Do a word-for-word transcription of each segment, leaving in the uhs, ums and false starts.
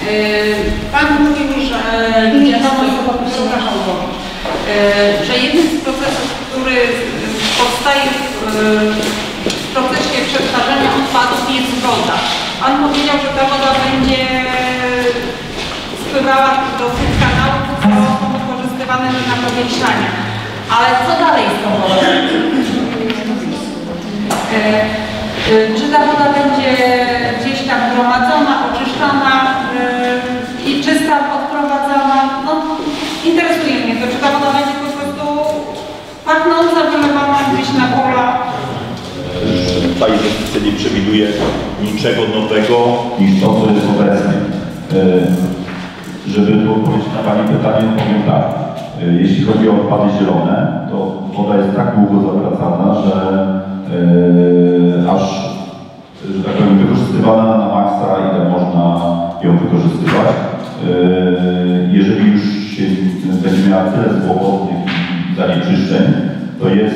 Pan mówił, że wiadomo, że jednym z procesów, który powstaje w procesie przetwarzania odpadów, jest woda. Pan powiedział, że ta woda będzie spływała do tych kanałów, które są wykorzystywane do napowietrzania. Ale co dalej z tą wodą? Czy ta woda będzie gdzieś tam gromadzona, oczyszczana yy, i czysta, odprowadzana? No, interesuje mnie to, czy ta woda będzie po prostu pachnąca, wylewana gdzieś na pola? Ta inwestycja nie przewiduje niczego nowego niż to, co jest obecnie. Żeby odpowiedzieć na Pani pytanie, powiem tak. Jeśli chodzi o odpady zielone, to woda jest tak długo zawracana, że Yy, aż, że tak powiem, wykorzystywana na maksa, ile można ją wykorzystywać. Yy, jeżeli już się będzie miała tyle złowodnych i zanieczyszczeń, to jest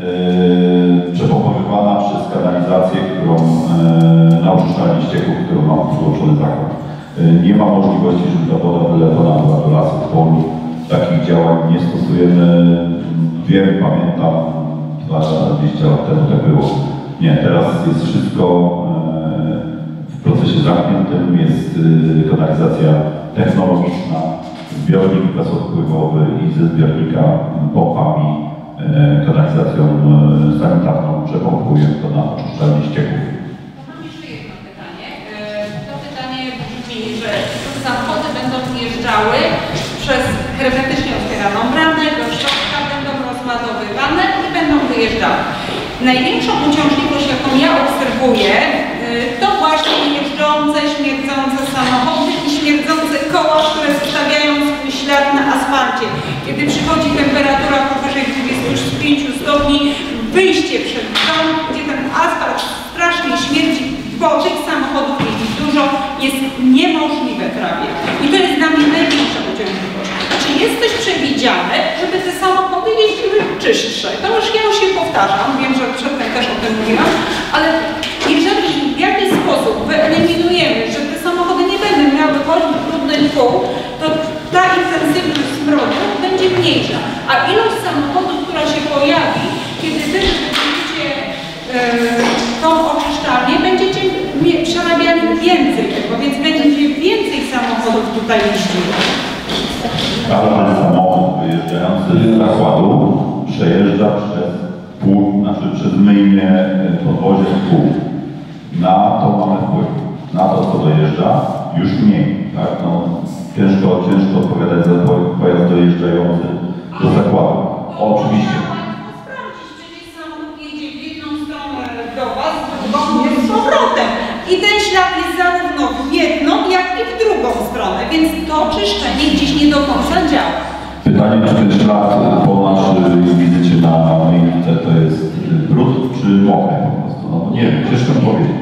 yy, przepochowywana przez kanalizację, którą yy, na oczyszczalni ścieków, którą ma przyłączony zakład. Yy, nie ma możliwości, żeby ta woda wylewana była do lasów, polu. Takich działań nie stosujemy. Wiem, pamiętam, dwadzieścia lat temu tak było. Nie, teraz jest wszystko w procesie zamkniętym, jest kanalizacja technologiczna, zbiornik bezodpływowy i ze zbiornika pompami, kanalizacją sanitarną przepompuje to na oczyszczalnię ścieków. Mam jeszcze jedno pytanie. To pytanie brzmi, że samochody będą wjeżdżały przez hermetycznie otwieraną bramę, do środka będą rozładowywane i będą wyjeżdżały. Największą uciążliwość, jaką ja obserwuję, to właśnie jeżdżące, śmierdzące samochody i śmierdzące koła, które zostawiają swój ślad na asfalcie. Kiedy przychodzi temperatura powyżej dwudziestu pięciu stopni, wyjście przed dom, gdzie ten asfalt strasznie śmierdzi, bo tych samochodów jeździ dużo, jest niemożliwe prawie. I to jest dla mnie największa uciążliwość. Czy jest coś przewidziane, żeby te samochody jeździły czystsze? To już ja już się powtarzam, wiem, że przedtem też o tym mówiłam, ale jeżeli w jakiś sposób wyeliminujemy, że te samochody nie będą miały brudnych kół, to ta intensywność smrodu będzie mniejsza. A ilość samochodów, która się pojawi, kiedy wy będziecie yy, tą oczyszczalnię, będziecie przerabiali więcej tego, więc będzie więcej samochodów tutaj jeździło. Każdy samochód wyjeżdżający z zakładu przejeżdża przez pół, znaczy przez myjnie podwozie pół. Na to mamy wpływ. Na to, co dojeżdża, już mniej. Tak? No, ciężko, ciężko odpowiadać za pojazd dojeżdżający do zakładu. Oczywiście. Przecież samochód jedzie w jedną stronę do Was, z powrotem. I ten ślad jest zarówno w jedną, jak i w drugą stronę, więc to czyszczenie gdzieś nie do końca działa. Pytanie, czy ten ślad po naszej wizycie na miejsce to jest brud, czy mokry po prostu? No nie wiem, ciężko mi powiedzieć.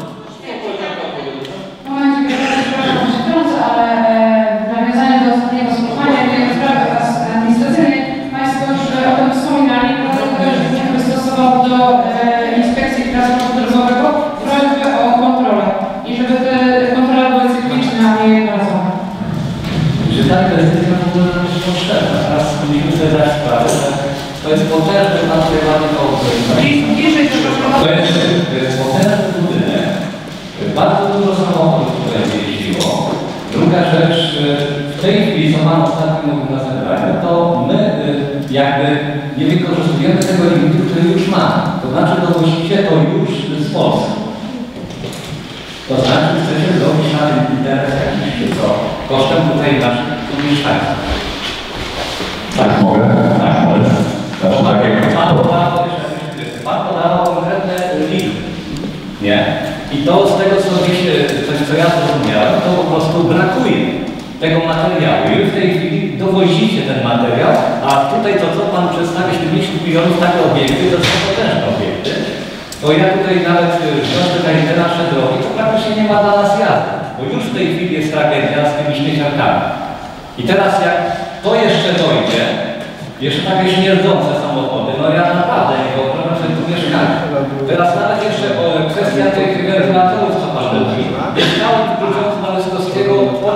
Momencie, przepraszam, że wtrącę, ale w nawiązaniu do ostatniego spotkania tej sprawy administracyjnej Państwo już o tym wspominali, dlatego też wystosował do Inspekcji Transportu Drogowego prośbę o kontrolę i żeby te kontrole były cykliczne, a nie jednorazowe. Czy ta inwestycja w ogóle nam się potrzebna? Teraz musimy sobie zdać sprawę, że to jest potężny materialny obszar. To jest potężny budynek, bardzo dużo samochodów tutaj jeździło. Druga rzecz, w tej chwili, co Pan ostatnio mówił na zebraniu, to my jakby nie wykorzystujemy tego limitu, który już mamy. To znaczy, dowozicicie to już z Polski. To znaczy, chcecie zrobić na tym interes jakiś, co kosztem tutaj naszych mieszkańców. Tak, mogę? Tak, mogę. Znaczy, tak jak... Pan podawał, Pan podawał konkretne liczby. Nie? I to z tego, co, coś, co ja zrozumiałem, to po prostu brakuje tego materiału. I w tej chwili dowozicie ten materiał, a tutaj to, co Pan przedstawia, siedemdziesiąt milionów takie obiekty, to są potężne obiekty. Bo ja tutaj nawet wniosek na te nasze drogi, to praktycznie nie ma dla nas jazdy. Bo już w tej chwili jest tragedia z tymi śmieciarkami. I teraz jak to jeszcze dojdzie, jeszcze takie śmierdzące samochody, no ja naprawdę nie wyobrażam sobie tu mieszkania. Teraz nawet jeszcze o, kwestia tych wentylatorów, co Pan mówi. Mieszkałem wrócąc z Małyskowskiego pod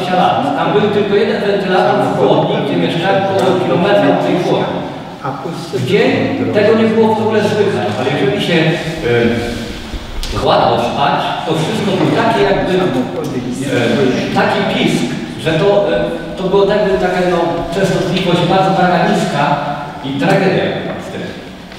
dwadzieścia lat. Tam był tylko jeden wentylator w chłodni, gdzie mieszkałem około kilometra od tej chłodni. Gdzie tego nie było w ogóle słychać, ale jeżeli się yy, kładło spać, to wszystko był taki jakby yy, taki pisk, że to, yy, to było jakby taka no, częstotliwość bardzo taka niska i tragedia z tym.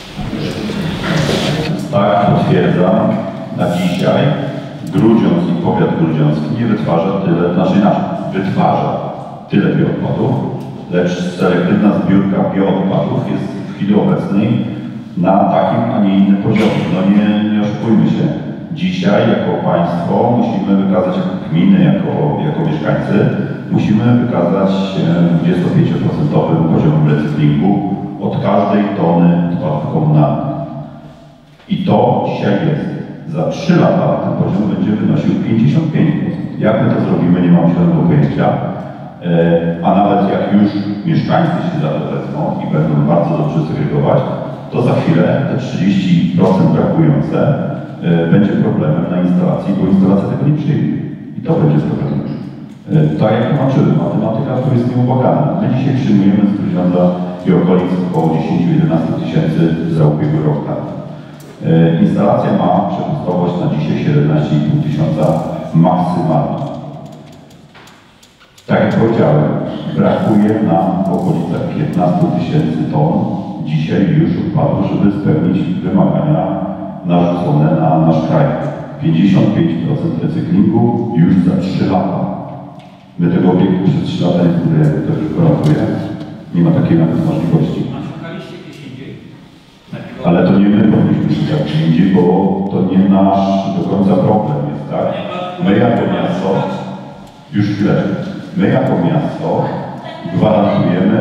Tak, potwierdzam. Na dzisiaj Grudziądz i powiat grudziącki nie wytwarza tyle, znaczy nasz wytwarza tyle bioodpadów, lecz selektywna zbiórka bioodpadów jest w chwili obecnej na takim, a nie innym poziomie. No nie, nie oszukujmy się. Dzisiaj jako państwo musimy wykazać, jako gminy, jako, jako mieszkańcy, musimy wykazać dwudziesto pięć procent poziomem recyklingu od każdej tony odpadów komunalnych. I to dzisiaj jest. Za trzy lata ten poziom będzie wynosił pięćdziesiąt pięć procent. Jak my to zrobimy, nie mam żadnego pojęcia. A nawet jak już mieszkańcy się za to wezmą i będą bardzo dobrze segregować, to za chwilę te trzydzieści procent brakujące będzie problemem na instalacji, bo instalacja tego nie przyjmie. I to będzie problem. Tak jak tłumaczyłem, matematyka to jest nieubłagana. My dzisiaj przyjmujemy z Grudziądza i okolic około dziesięć do jedenastu tysięcy za ubiegły rok. Instalacja ma przepustowość na dzisiaj siedemnaście i pół tysiąca maksymalnie. Tak jak powiedziałem, brakuje nam w okolicach piętnastu tysięcy ton dzisiaj już odpadów, żeby spełnić wymagania narzucone na nasz kraj. pięćdziesiąt pięć procent recyklingu już za trzy lata. My tego obiektu przez trzy lata nie budujemy, to już gwarantuje. Nie ma takiej nawet możliwości. Ale to nie my powinniśmy szukać gdzie indziej, bo to nie nasz do końca problem jest, tak? My jako miasto, już chwilę, my jako miasto gwarantujemy,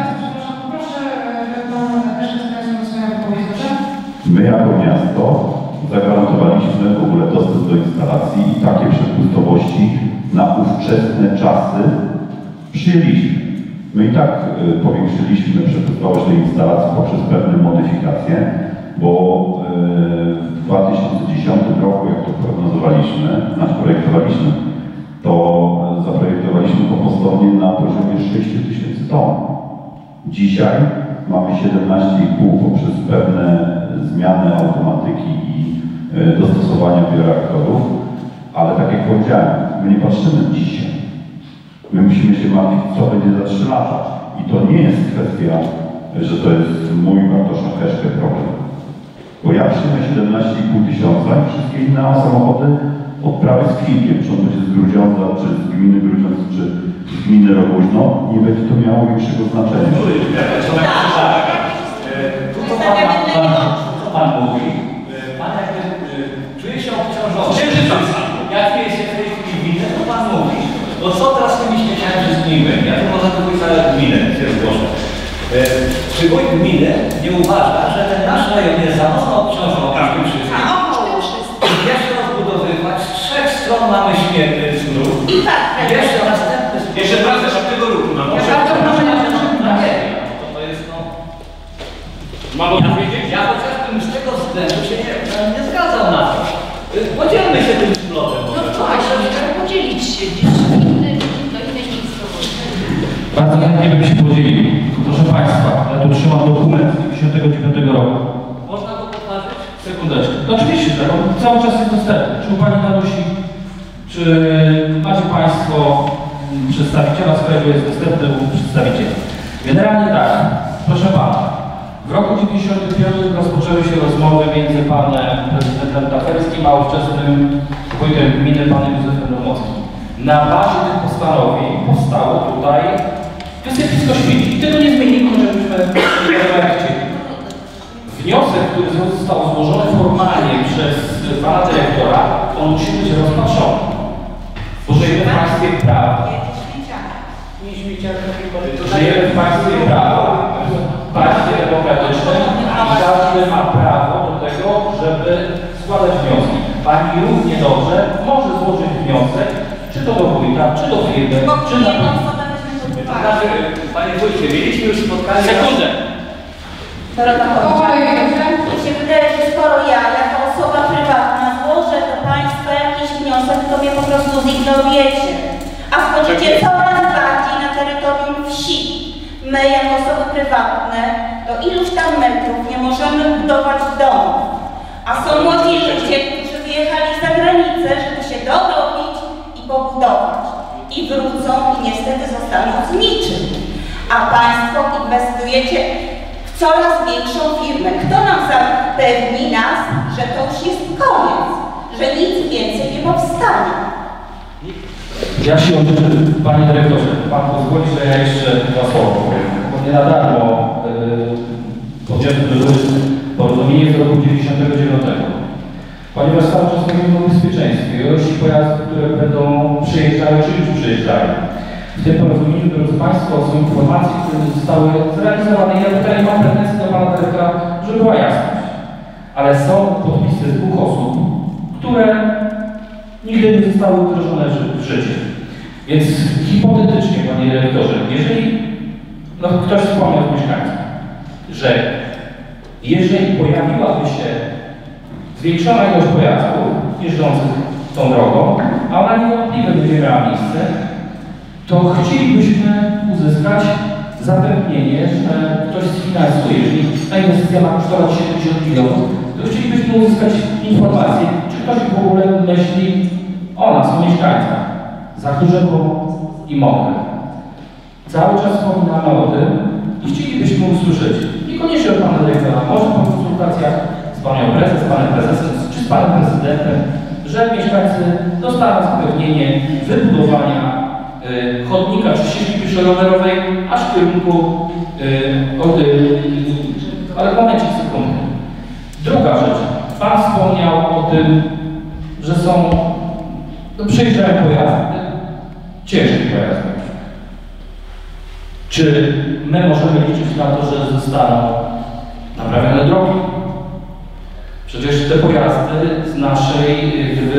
my jako miasto zagwarantowaliśmy w ogóle dostęp do instalacji i takie przepustowości na ówczesne czasy przyjęliśmy. My i tak y, powiększyliśmy przepustowość tej instalacji poprzez pewne modyfikacje, bo y, w dwa tysiące dziesiątym roku, jak to prognozowaliśmy, znaczy projektowaliśmy, to y, zaprojektowaliśmy kompostownię na poziomie sześć tysięcy ton. Dzisiaj mamy siedemnaście i pół poprzez pewne zmiany automatyki i y, dostosowania bioreaktorów, ale tak jak powiedziałem, my nie patrzymy dzisiaj. My musimy się martwić, co będzie za trzy lata. I to nie jest kwestia, że to jest mój Bartosza Heszkę problem. Bo ja przyjmę siedemnaście i pół tysiąca i wszystkie inne samochody odprawy z kwitkiem, czy on będzie z Grudziądza, czy z gminy Grudziądz, czy z gminy Rogoźno, nie będzie to miało większego znaczenia. Co pan mówi? Pan jakby czuje się obciążony. Jak jest się w tej chwili winny, to pan mówi. No co teraz z tymi śmieciami wszystkimi będzie? Ja tu może tylko całe gminę się zgłoszę. Czy wójt gminy nie uważa, że ten nasz rejon jest za mocno obciążony tym wszystkim? I jeszcze rozbudowywać, z trzech stron mamy śmierty z dróg. I jeszcze następny sposób. Jeszcze wracasz od tego ruchu, no Ja bardzo proszę nie to, to jest no... Mam odpowiedzieć? Ja chociażbym z tego względu się nie, nie zgadzał na to. Podzielmy się tym wspólnotem. No właśnie, żeby podzielić się gdzieś inny, do innej miejscowości. Bardzo chętnie bym się podzielił. Proszę Państwa, ja tu trzymam dokument z dziewięćdziesiątego dziewiątego roku. Można go powtórzyć? Sekundeczkę. No oczywiście, tak, on cały czas jest dostępny. Czy u Pani Danusi, czy macie Państwo przedstawiciela swojego, jest dostępny u przedstawiciela. Generalnie tak, proszę Pana. W roku dziewięćdziesiątym piątym rozpoczęły się rozmowy między Panem Prezydentem Taferskim a ówczesnym wójtem gminy Panem Józefem Domowskim. Na bazie tych postanowień powstało tutaj wysypisko śmieci. I tego nie zmienimy, żebyśmy nie chcieli. Wniosek, który został złożony formalnie przez Pana Dyrektora, on musi być rozpatrzony. Bo żyjemy w państwie prawa. Żyjemy w państwie prawa. Państwie demokratycznym i każdy ma prawo do tego, żeby składać wnioski. Pani równie dobrze może złożyć wniosek, czy to do wójta, czy do firmy, czy na... Znaczy, Panie Wójcie, mieliśmy już spotkanie... Sekundę! Mi się wydaje, że skoro ja, jako osoba prywatna, złożę do Państwa jakiś wniosek, to mnie po prostu zignorujecie. a schodzicie coraz bardziej na terytorium wsi. My, jako osoby prywatne, do iluś tam metrów nie możemy budować domów, a są młodzi ludzie, którzy wyjechali za granicę, żeby się dorobić i pobudować. I wrócą i niestety zostaną z niczym. A Państwo inwestujecie w coraz większą firmę. Kto nam zapewni nas, że to już jest koniec, że nic więcej nie powstanie? Ja się odniosę, Panie Dyrektorze, Pan pozwoli, że ja jeszcze dwa słowa powiem, bo nie na darmo yy, podjęto porozumienie z roku dziewięćdziesiątego dziewiątego. Ponieważ cały czas mówimy o bezpieczeństwie, ilości pojazdów, które będą przyjeżdżały, czy już przyjeżdżały. W tym porozumieniu, drodzy Państwo, są informacje, które zostały zrealizowane. Ja tutaj nie mam pretensji do Pana Dyrektora, żeby była jasność. Ale są podpisy dwóch osób, które nigdy nie zostały wdrożone w życie. Więc hipotetycznie, Panie Dyrektorze, jeżeli no, ktoś wspomniał z mieszkańców, że jeżeli pojawiłaby się zwiększona ilość pojazdów jeżdżących tą drogą, a ona niewątpliwie będzie miała miejsce, to chcielibyśmy uzyskać zapewnienie, że ktoś sfinansuje. Jeżeli ta inwestycja ma kosztować siedemdziesiąt milionów, to chcielibyśmy uzyskać informację, czy ktoś w ogóle myśli o nas, o mieszkańcach, Zachórzewą i Mokrem. Cały czas wspominamy o tym i chcielibyśmy usłyszeć, niekoniecznie od Pana Dyrektora, może po konsultacjach z Panią Prezes, z Panem Prezesem, czy z Panem Prezydentem, że mieszkańcy dostaną zapewnienie wybudowania y, chodnika czy ścieżki pieszo-rowerowej aż w kierunku y, od, y, ale momencik, sekundę. Druga rzecz. Pan wspomniał o tym, że są, no, przyjeżdżają pojazdy, ciężkie pojazdy. Czy my możemy liczyć na to, że zostaną naprawione drogi? Przecież te pojazdy z naszej, gdyby,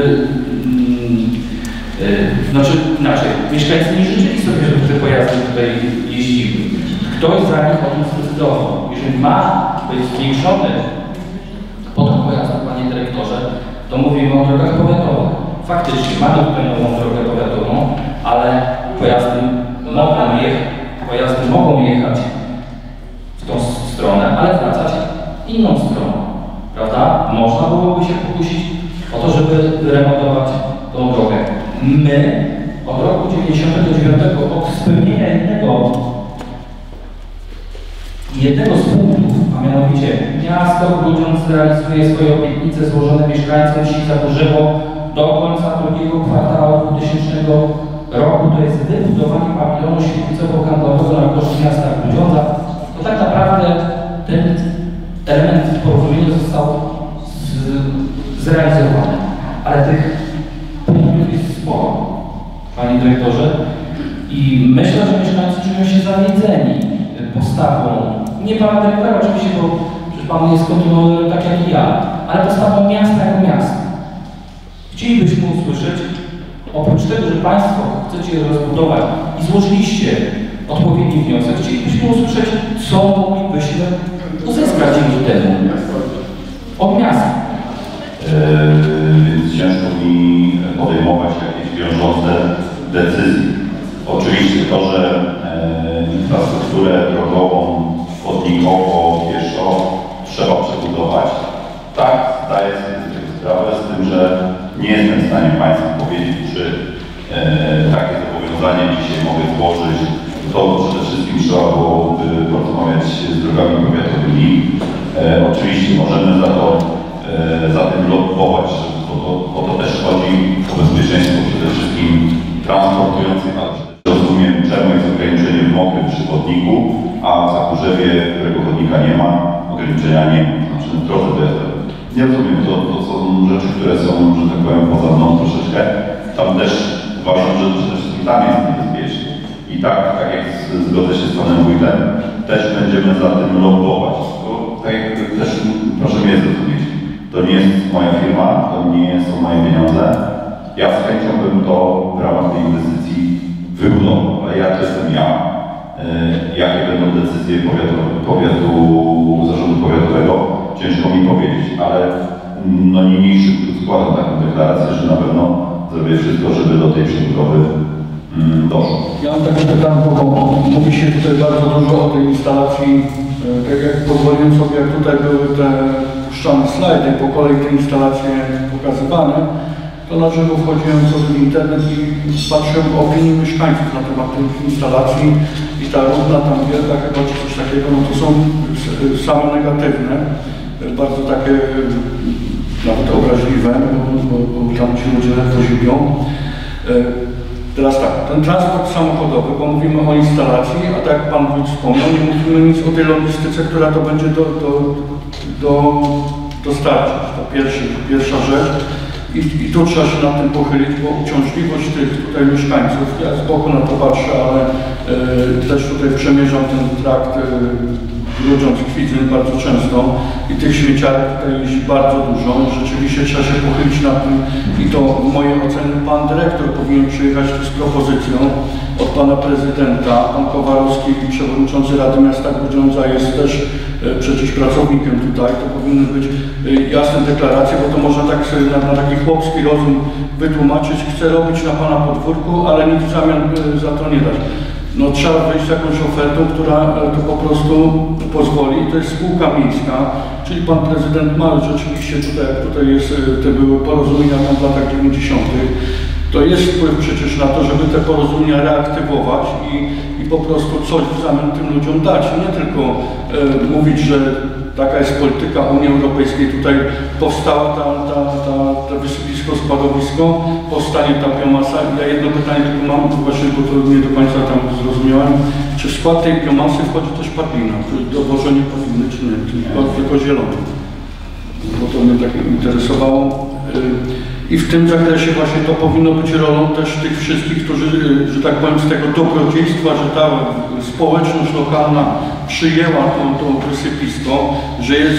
yy, znaczy inaczej, mieszkańcy nie życzyli sobie, żeby te pojazdy tutaj jeździły. Ktoś za nich o tym zdecydował. Jeżeli ma być zwiększony potok pojazdów, Panie Dyrektorze, to mówimy o drogach powiatowych. Faktycznie mamy tutaj nową drogę powiatową, ale pojazdy mogą jechać, pojazdy mogą jechać w tą stronę, ale wracać inną stroną. Prawda? Można byłoby się pokusić o to, żeby remontować tą drogę. My od roku dziewięćdziesiątego dziewiątego, od spełnienia jednego, jednego z punktów, a mianowicie miasto Grudziądz realizuje swoje obietnice złożone mieszkańcom wsi Zachórzewo do końca drugiego kwartału dwutysięcznego roku, to jest wybudowanie pawilonu świetlicowo-handlowego na koszt miasta Grudziądza. To tak naprawdę ten element w porozumieniu został z, zrealizowany. Ale tych punktów jest sporo, Panie Dyrektorze. I myślę, że mieszkańcy czują się zawiedzeni postawą, nie Pana Dyrektora oczywiście, bo przecież Pan jest kontynuatorem tak jak i ja, ale postawą miasta jako miasta. Chcielibyśmy usłyszeć, oprócz tego, że Państwo chcecie rozbudować i złożyliście odpowiedni wniosek, chcielibyśmy usłyszeć, co moglibyśmy uzyskać dzięki temu od miasta. Yy, więc ciężko mi podejmować jakieś wiążące decyzje. Oczywiście to, że e, infrastrukturę drogową, chodnikowo, pieszo trzeba przebudować. Tak, zdaję sobie z tego sprawę, z tym, że nie jestem w stanie Państwu powiedzieć, czy e, takie zobowiązanie dzisiaj mogę złożyć. To przede wszystkim trzeba byłoby porozmawiać z drogami powiatowymi. E, oczywiście możemy za to e, za tym lobbować, bo to, bo to też chodzi o bezpieczeństwo przede wszystkim transportujących, ale rozumiem, czemu jest ograniczenie w Mokrym przy chodniku, a w Zachórzewie, którego chodnika nie ma, ograniczenia nie ma, znaczy w drodze dojazdowej. Nie rozumiem, to, to są rzeczy, które są, że tak powiem, poza mną troszeczkę. Tam też uważam, że przede wszystkim tam jest niebezpiecznie. I tak, tak jak zgodzę się z Panem Wójtem, też będziemy za tym lobbować. To, tak jak też proszę mnie zrozumieć, to nie jest moja firma, to nie są moje pieniądze. Ja z chęcią bym to w ramach tej inwestycji wybudował, ale ja to jestem ja. Yy, jakie będą decyzje powiatu, powiatu, zarządu powiatowego, ciężko mi powiedzieć, ale no niniejszym składam taką deklarację, że na pewno zrobię wszystko, żeby do tej przebudowy yy, zapytam, bo mówi się tutaj bardzo dużo o tej instalacji, tak jak pozwoliłem sobie, jak tutaj były te puszczane slajdy, po kolei te instalacje pokazywane, to na żywo wchodziłem sobie w internet i patrzyłem opinii mieszkańców na temat tych instalacji i ta równa tam wielka chyba czy coś takiego, no to są same negatywne, bardzo takie nawet obraźliwe, bo, bo tam ci ludzie ledwo żywią. Teraz tak, ten transport samochodowy, bo mówimy o instalacji, a tak jak Pan Wójt wspomniał, nie mówimy nic o tej logistyce, która to będzie do, do, do, dostarczyć. To pierwszy, pierwsza rzecz. I, I tu trzeba się nad tym pochylić, bo uciążliwość tych tutaj mieszkańców, ja z boku na to patrzę, ale y, też tutaj przemierzam ten trakt y, Grudziądz, Kwidzyn bardzo często i tych śmieciarek tutaj jest bardzo dużo. Rzeczywiście trzeba się pochylić nad tym i to w mojej ocenie pan dyrektor powinien przyjechać tu z propozycją od pana prezydenta. Pan Kowarowski, przewodniczący Rady Miasta Grudziądza, jest też e, przecież pracownikiem tutaj. To powinny być e, jasne deklaracje, bo to można tak sobie na, na taki chłopski rozum wytłumaczyć. Chce robić na pana podwórku, ale nic w zamian e, za to nie dać. No trzeba wejść z jakąś ofertą, która to po prostu pozwoli. To jest spółka miejska, czyli pan prezydent ma rzeczywiście tutaj, jak tutaj jest, te były porozumienia w latach dziewięćdziesiątych. To jest wpływ przecież na to, żeby te porozumienia reaktywować i, i po prostu coś w zamian tym ludziom dać. Nie tylko e, mówić, że taka jest polityka Unii Europejskiej. Tutaj powstała ta, ta, ta, ta wysypisko, składowisko, powstanie ta biomasa. Ja jedno pytanie tylko mam, właśnie, bo to nie do końca tam zrozumiałem. Czy w skład tej biomasy wchodzi też padlina, dowożenie padliny, czy nie? Czy nie. Tylko zielony. Bo to mnie tak interesowało. I w tym zakresie właśnie to powinno być rolą też tych wszystkich, którzy, że tak powiem, z tego dobrodziejstwa, że ta społeczność lokalna przyjęła to, to wysypisko, że jest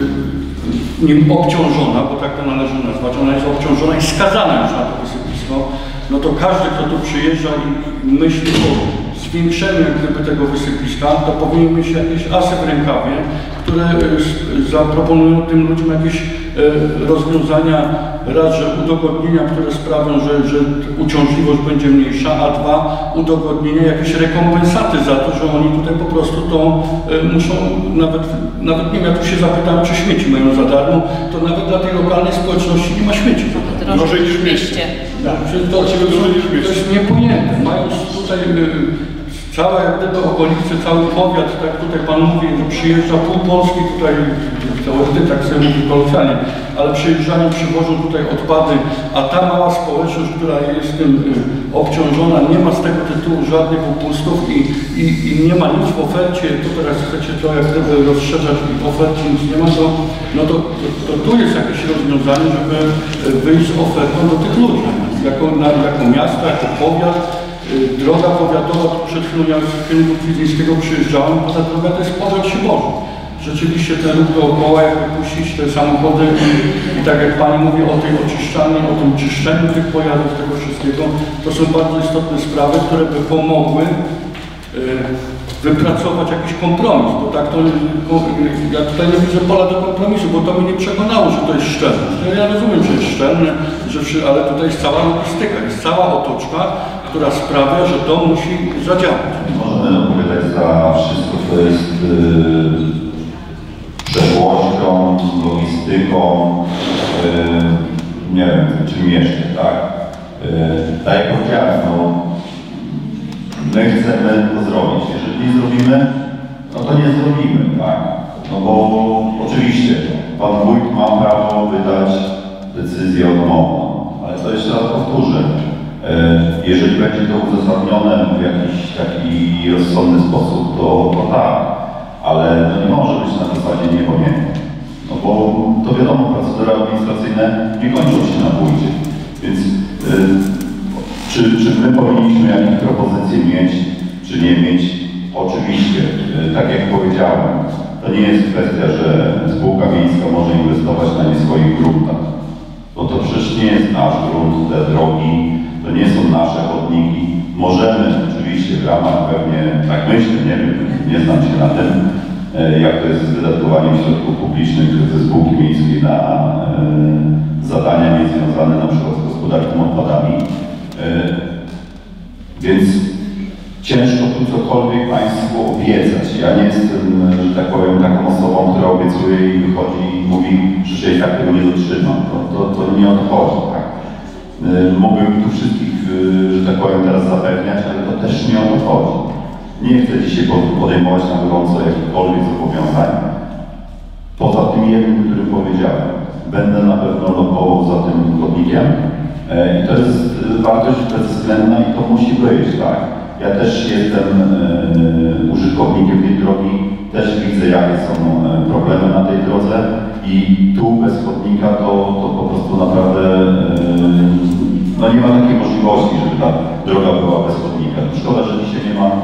nim obciążona, bo tak to należy nazwać, ona jest obciążona i skazana już na to wysypisko, no to każdy, kto tu przyjeżdża i myśli o zwiększeniu jak gdyby tego wysypiska, to powinien mieć jakieś asy w rękawie, które zaproponują tym ludziom jakieś rozwiązania, raz, że udogodnienia, które sprawią, że, że uciążliwość będzie mniejsza, a dwa, udogodnienia, jakieś rekompensaty za to, że oni tutaj po prostu to muszą, nawet, nawet nie wiem, ja tu się zapytałem, czy śmieci mają za darmo, to nawet dla tej lokalnej społeczności nie ma śmieci za darmo. Drożej niż w mieście. Tak, to, to, to jest niepojęte. Mając tutaj całe jak gdyby okolice, cały powiat, tak tutaj Pan mówi, że przyjeżdża pół Polski tutaj, teoretycznie tak sobie mówi kolokwialnie, ale przyjeżdżają, przywożą tutaj odpady, a ta mała społeczność, która jest tym obciążona, nie ma z tego tytułu żadnych upustów i, i, i nie ma nic w ofercie, to teraz chcecie to jak gdyby rozszerzać i w ofercie nic nie ma, to, no to, to, to tu jest jakieś rozwiązanie, żeby wyjść z ofertą do tych ludzi, jako, na, jako miasto, jako powiat. Droga powiatowa, tu przed chwilą jak z kierunku Kwidzyńskiego przyjeżdżałem, bo ta droga to jest powiat Sieborzy. Rzeczywiście ten ruch dookoła, jak wypuścić te samochody i, i tak jak Pani mówi o tej oczyszczalni, o tym czyszczeniu tych pojazdów, tego wszystkiego, to są bardzo istotne sprawy, które by pomogły y, wypracować jakiś kompromis, bo tak to, ja tutaj nie widzę pola do kompromisu, bo to mnie nie przekonało, że to jest szczelne. Ja rozumiem, że jest szczelne, że, ale tutaj jest cała logistyka, jest cała otoczka, która sprawia, że to musi zadziałać. Możemy odpowiadać za wszystko, co jest yy, przewłożką, logistyką, yy, nie wiem, czym jeszcze, tak? Yy, tak jak powiedziałem, no, my chcemy to zrobić. Jeżeli nie zrobimy, no to nie zrobimy, tak? No bo oczywiście Pan Wójt ma prawo wydać decyzję odmowną, ale to jeszcze raz powtórzę. Jeżeli będzie to uzasadnione w jakiś taki rozsądny sposób, to, to tak, ale to nie może być na zasadzie nie, bo nie. No bo to wiadomo, procedury administracyjne nie kończą się na wójcie. Więc yy, czy, czy my powinniśmy jakieś propozycje mieć, czy nie mieć? Oczywiście, yy, tak jak powiedziałem, to nie jest kwestia, że spółka miejska może inwestować na nie swoich gruntach. Bo to przecież nie jest nasz grunt, te drogi, to nie są nasze chodniki. Możemy oczywiście w ramach pewnie, tak myślę, nie wiem, nie znam się na tym, jak to jest z wydatkowaniem środków publicznych ze spółki miejskiej na e, zadania niezwiązane na przykład z gospodarką odpadami. E, więc ciężko tu cokolwiek Państwu obiecać. Ja nie jestem, że tak powiem, taką osobą, która obiecuje i wychodzi i mówi, że ja tak tego nie dotrzymam. To, to, to nie o to chodzi. Tak? Mógłbym tu wszystkich, że tak powiem, teraz zapewniać, ale to też nie o to chodzi. Nie chcę dzisiaj podejmować na gorąco jakichkolwiek zobowiązań. Poza tym jednym, którym powiedziałem, będę na pewno lokował za tym chodnikiem i to jest wartość bezwzględna i to musi być, tak? Ja też jestem e, użytkownikiem tej drogi, też widzę, jakie są problemy na tej drodze i tu bez chodnika to, to po prostu naprawdę e, no nie ma takiej możliwości, żeby ta droga była bez chodnika. Szkoda, że dzisiaj nie ma e,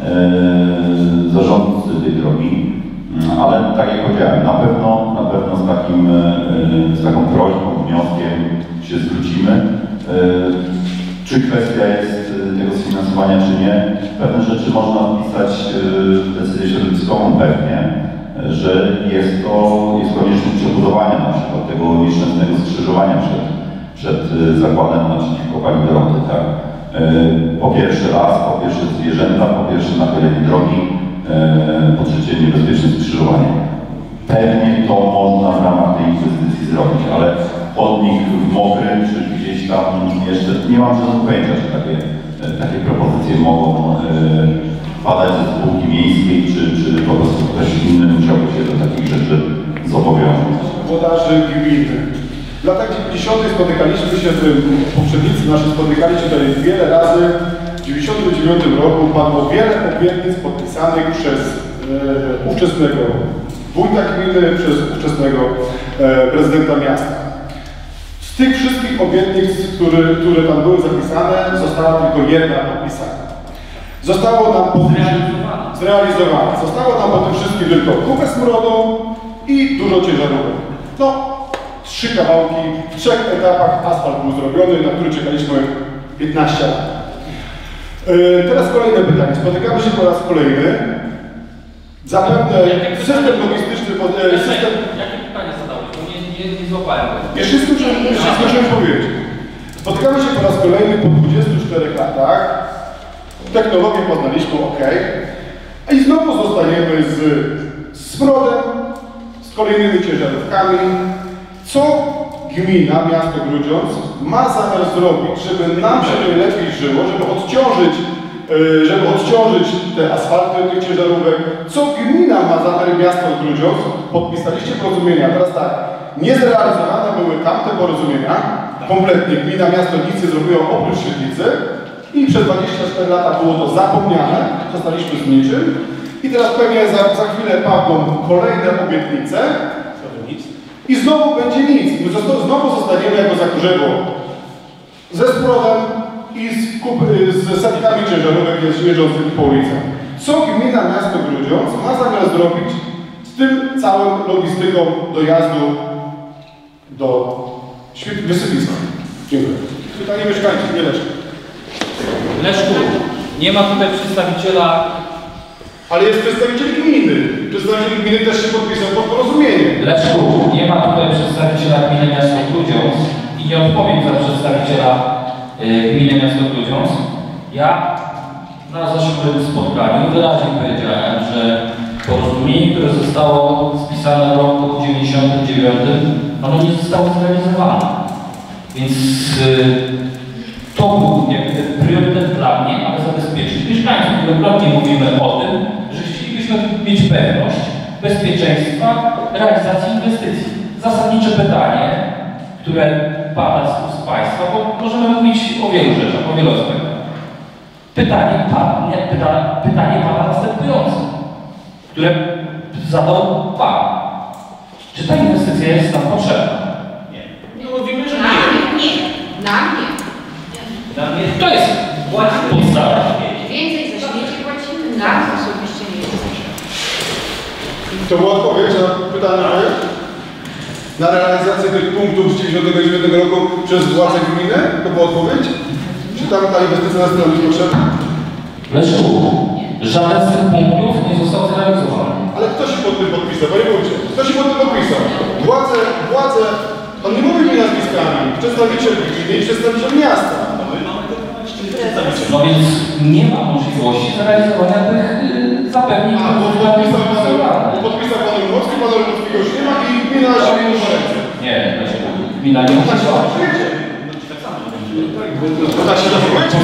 zarządcy tej drogi, ale tak jak powiedziałem, na pewno, na pewno z, takim, e, z taką prośbą, wnioskiem się zwrócimy. E, Czy kwestia jest tego sfinansowania, czy nie? Pewne rzeczy można wpisać w decyzję środowiskową pewnie, że jest to jest konieczność przebudowania na przykład tego nieszczęsnego skrzyżowania przed, przed zakładem naprzeciwko Pani Doroty. Tak? Po pierwsze las, po pierwsze zwierzęta, po pierwsze nachylenie drogi, po trzecie niebezpieczne skrzyżowanie. Pewnie to można w ramach tej inwestycji zrobić, ale chodnik w mokrym, czy gdzieś tam jeszcze, nie mam żadnego pojęcia, czy takie, takie propozycje mogą e, padać ze spółki miejskiej, czy, czy po prostu ktoś inny musiałby się do takich rzeczy zobowiązać. Włodarzy gminy. W latach dziewięćdziesiątych spotykaliśmy się z tym, poprzednicy nasi spotykali się tutaj wiele razy. W dziewięćdziesiątym dziewiątym roku padło wiele obietnic podpisanych przez e, ówczesnego wójta gminy, przez ówczesnego e, prezydenta miasta. Z tych wszystkich obietnic, które, które tam były zapisane, została tylko jedna podpisana. Zostało nam po tym zrealizowane. Zostało nam po tym wszystkim tylko kupę smrodu i dużo ciężarówek. No, trzy kawałki, w trzech etapach asfalt był zrobiony, na który czekaliśmy piętnaście lat. Yy, teraz kolejne pytanie. Spotykamy się po raz kolejny. Zapewne system logistyczny, system... Jakie pytanie zadałeś? Bo nie, nie, nie złapałem go. Jeszcze skończyłem powiedzieć. Spotykamy się po raz kolejny po dwudziestu czterech latach. Technologię poznaliśmy, ok. I znowu zostaniemy z smrodem, z kolejnymi ciężarówkami. Co gmina, miasto Grudziądz ma zamiar zrobić, żeby nam się najlepiej żyło, żeby odciążyć żeby odciążyć te asfalty od tych ciężarówek. Co gmina ma zamiar, miasto Grudziądz? Podpisaliście porozumienia. Teraz tak, niezrealizowane były tamte porozumienia. Kompletnie gmina, miasto nic nie zrobiło oprócz świetlicy. I przez dwadzieścia cztery lata było to zapomniane. Zostaliśmy z niczym. I teraz pewnie za, za chwilę padną kolejne obietnice. I znowu będzie nic. My znowu zostaniemy jako Zakurzewo ze smrodem i z, kup, z setkami ciężarówek jeżdżących po ulicach. Co gmina, miasto Grudziądz ma zamiar zrobić z tym całym logistyką dojazdu do wysypiska? Dziękuję. Pytanie mieszkańców, nie Leszku. Leszku, nie ma tutaj przedstawiciela... Ale jest przedstawiciel gminy. Przedstawiciel gminy też się podpisał pod porozumieniem. Leszku, nie ma tutaj przedstawiciela gminy miasto Grudziądz i nie odpowiem za przedstawiciela Gminy Miasto Grudziądz. Ja na zeszłym spotkaniu wyraźnie powiedziałem, że porozumienie, które zostało spisane w roku dziewięćdziesiątym dziewiątym, ono nie zostało zrealizowane. Więc yy, to był jakby priorytet dla mnie, aby zabezpieczyć mieszkańców. Wielokrotnie mówimy o tym, że chcielibyśmy mieć pewność bezpieczeństwa realizacji inwestycji. Zasadnicze pytanie, które pada z ust Państwa, bo możemy mówić o wielu rzeczach, o wielu aspektach. Pytanie pada, nie, pyta, pytanie pada następujące, które zadał Pan. Czy ta inwestycja jest nam potrzebna? Nie. Nie mówimy, że Na nie. mnie. Na mnie. Dla mnie To jest właśnie podstawa. Więcej za śmieci płacimy, nam osobiście nie jest. To była odpowiedź na pytanie moje? Na realizację tych punktów z dziewięćdziesiątego dziewiątego roku przez władze gminy? To była odpowiedź? Czy tam ta inwestycja nas nie potrzebna? Leszku, żaden z tych punktów nie został zrealizowany. Ale kto się pod tym podpisał? Panie wójcie, kto się pod tym podpisał? Władze, władze, on nie mówi mi nazwiskami, przedstawiciel gminy i przedstawiciel miasta. No więc nie ma możliwości zrealizowania tych y, zapewnień, A, bo które podpisał pan, są podpisał pan Rymowski, pan Rymowskiego już nie ma i gmina się nie może ręce. Nie, znaczy gmina nie musi się No tak się zachowujecie?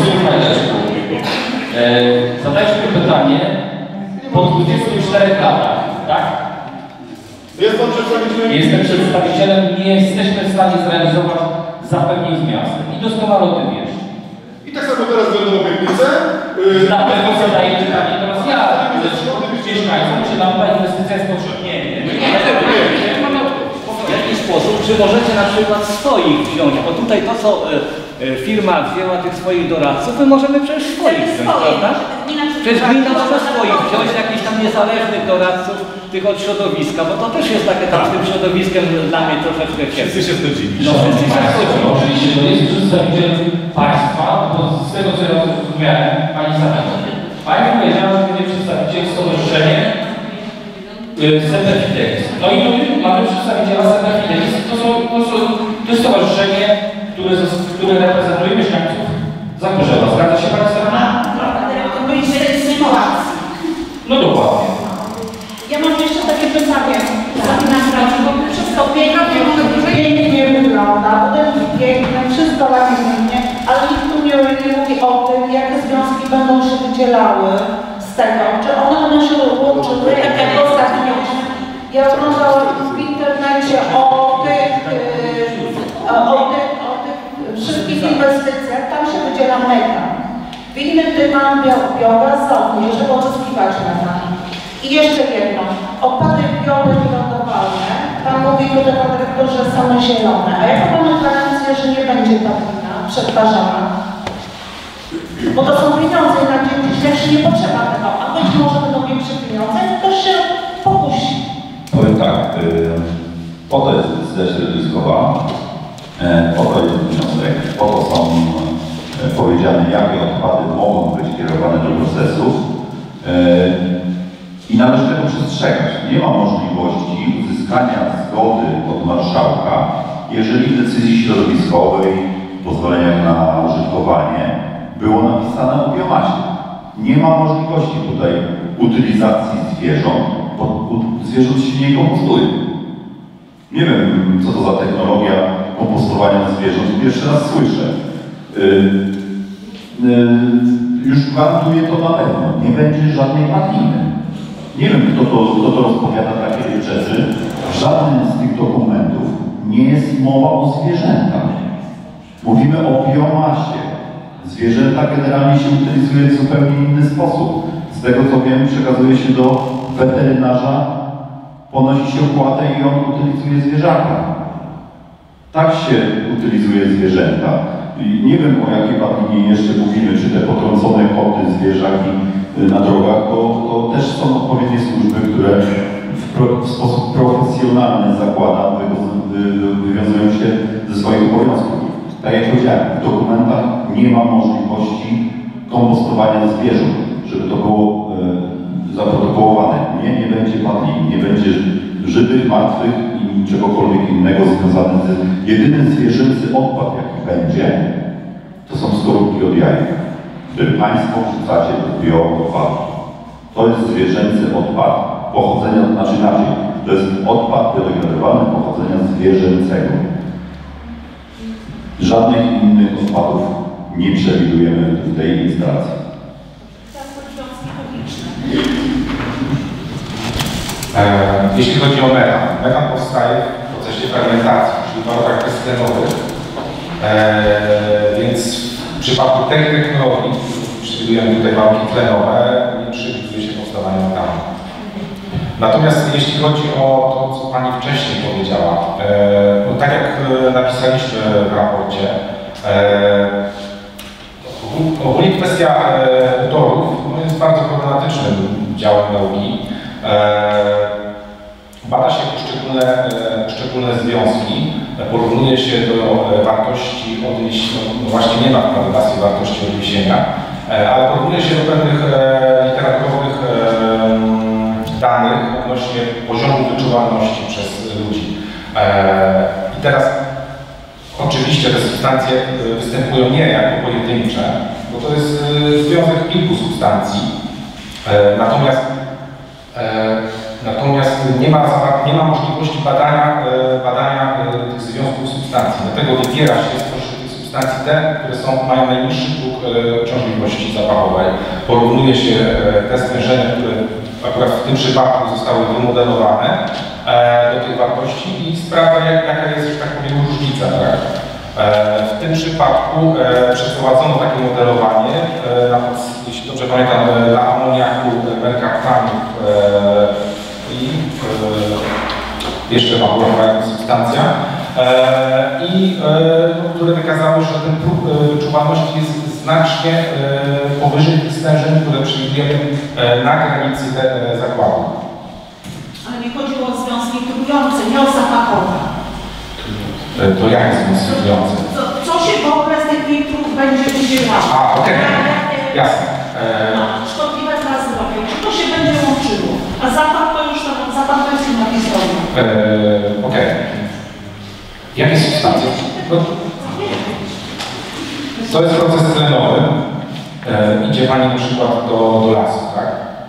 Zadajcie mi pytanie po dwudziestu czterech latach, tak? Jest pan przedstawicielem? Jestem przedstawicielem, nie jesteśmy w stanie zrealizować zapewnień z miastem i doskonale o tym wiesz. I tak samo teraz będą obietnice. Yy, Dlatego zadaję pytanie teraz ja, mieszkańcom, czy nam ta inwestycja jest potrzebna. Nie, nie, nie. W jaki sposób, czy możecie na przykład swoich wziąć, bo tutaj to, co e, e, firma wzięła tych swoich doradców, my możemy przecież swoich wziąć, prawda? Przecież gmina może swoich wziąć, jakichś tam niezależnych doradców, tych od środowiska, bo to też jest takie tam z tym środowiskiem dla mnie troszeczkę ciepłe. Wszyscy się wchodzili. No, wszyscy się wchodzili. Oczywiście, to jest przedstawiciel państwa, bo z tego co ja zrozumiałem, pani Samena. Pani powiedziała, że będzie przedstawiciel stowarzyszenia Semper Fidelis. No i tu mamy przedstawiciela Semper Fidelis. To, są, to, są, to jest stowarzyszenie, które, które reprezentuje mieszkańców Zagórzewa. Zgadza się pani Samena? To byliśmy z sytuacji. No dokładnie. Ja mam jeszcze takie pytanie, zapinam pracy, bo wszystko pięknie, pięknie wygląda, budynki piękne, wszystko ładnie, ale nikt tu nie, nie mówi o tym, jakie związki będą się wydzielały z tego, czy one będą się łączyły, tak jak ostatnio. Ja oglądałam w internecie o tych, o, o tych, o tych wszystkich inwestycjach, tam się wydziela metan. W innym tym mam biogaz załóżmy, żeby odzyskiwać metan. I jeszcze jedno, odpady biodegradowalne, pan mówi tutaj pan dyrektor, że same zielone, a jaką mamy gwarancję, że nie będzie ta wina przetwarzana? Bo to są pieniądze i na dzień dzisiejszy nie potrzeba tego, a być może będą większe pieniądze i ktoś się pokusi. Powiem tak, yy, po to jest decyzja środowiskowa, yy, po to jest wniosek, po to są yy, powiedziane, jakie odpady mogą być kierowane do procesów. Yy, I należy tego przestrzegać. Nie ma możliwości uzyskania zgody od marszałka, jeżeli w decyzji środowiskowej, pozwoleniach na użytkowanie było napisane o biomasie. Nie ma możliwości tutaj utylizacji zwierząt, bo zwierząt się nie kompostuje. Nie wiem, co to za technologia kompostowania zwierząt. Pierwszy raz słyszę. Yy, yy, już gwarantuję to na pewno. Nie będzie żadnej padliny. Nie wiem, kto to, kto to rozpowiada takie rzeczy. W żadnym z tych dokumentów nie jest mowa o zwierzętach. Mówimy o biomasie. Zwierzęta generalnie się utylizuje w zupełnie inny sposób. Z tego co wiem, przekazuje się do weterynarza, ponosi się opłatę i on utylizuje zwierzaka. Tak się utylizuje zwierzęta. I nie wiem, o jakiej padlinie jeszcze mówimy, czy te potrącone koty, zwierzaki na drogach, to, to też są odpowiednie służby, które w, pro, w sposób profesjonalny, zakładam, wy, wy, wywiązują się ze swoich obowiązków. Tak jak powiedziałem, w dokumentach nie ma możliwości kompostowania zwierząt, żeby to było e, zaprotokołowane. Nie, nie będzie padlin, nie będzie żywych, martwych i czegokolwiek innego związanego z... Jedyny zwierzęcy odpad, jaki będzie, to są skorupki od jajek, które Państwo wrzucacie do bioodpadu. To jest zwierzęcy odpad pochodzenia, znaczy inaczej, to jest odpad biodegradowalny pochodzenia zwierzęcego. Żadnych innych odpadów nie przewidujemy w tej instalacji. E, jeśli chodzi o metan, metan powstaje w procesie fermentacji, czyli w warunkach beztlenowych, e, więc w przypadku tej technologii przewidujemy tutaj warunki tlenowe, nie przewiduje się powstawania metanu. Natomiast jeśli chodzi o to, co Pani wcześniej powiedziała, e, no tak jak napisaliśmy w raporcie, e, ogólnie kwestia e, utorów no jest bardzo problematycznym działem nauki. E, bada się poszczególne, e, poszczególne związki, porównuje się do e, wartości odniesienia, no właśnie nie ma w kalkulacji wartości odniesienia, e, ale porównuje się do pewnych e, literaturowych e, danych odnośnie poziomu wyczuwalności przez ludzi. E, I teraz oczywiście te substancje występują nie jako pojedyncze, bo to jest e, związek kilku substancji. E, natomiast e, natomiast nie ma, nie ma możliwości badania, e, badania e, tych związków substancji. Dlatego wybiera się spośród tych substancji te, które są, mają najniższy próg e, ciążliwości zapachowej. Porównuje się e, te stężenia, które akurat w tym przypadku zostały wymodelowane e, do tych wartości i sprawdza, jak, jaka jest, że tak powiem, różnica. Tak? E, w tym przypadku e, przeprowadzono takie modelowanie, e, na, jeśli dobrze pamiętam, dla amoniaku, merkaptanu e, i e, jeszcze tam była jakaś substancja, e, i, e, które wykazały, że ten próg e, czuwalności jest znacznie e, powyżej tych stężeń, które przewidujemy e, na granicy te, e, zakładu. Ale nie chodziło o związki trujące, nie o zapachowe. E, to jak jest konstytujące? Co, co się w ogóle z tych filtrów będzie wydzielało? A, okej, okay. Jasne. E... No, szkodliwe dla zdrowia. Czy to się będzie łączyło? A zapach to już tam, zapach to jest na historię. E, Okej. Okay. Jakie substancje? No, to jest proces tlenowy. E, idzie Pani na przykład do, do lasu, tak?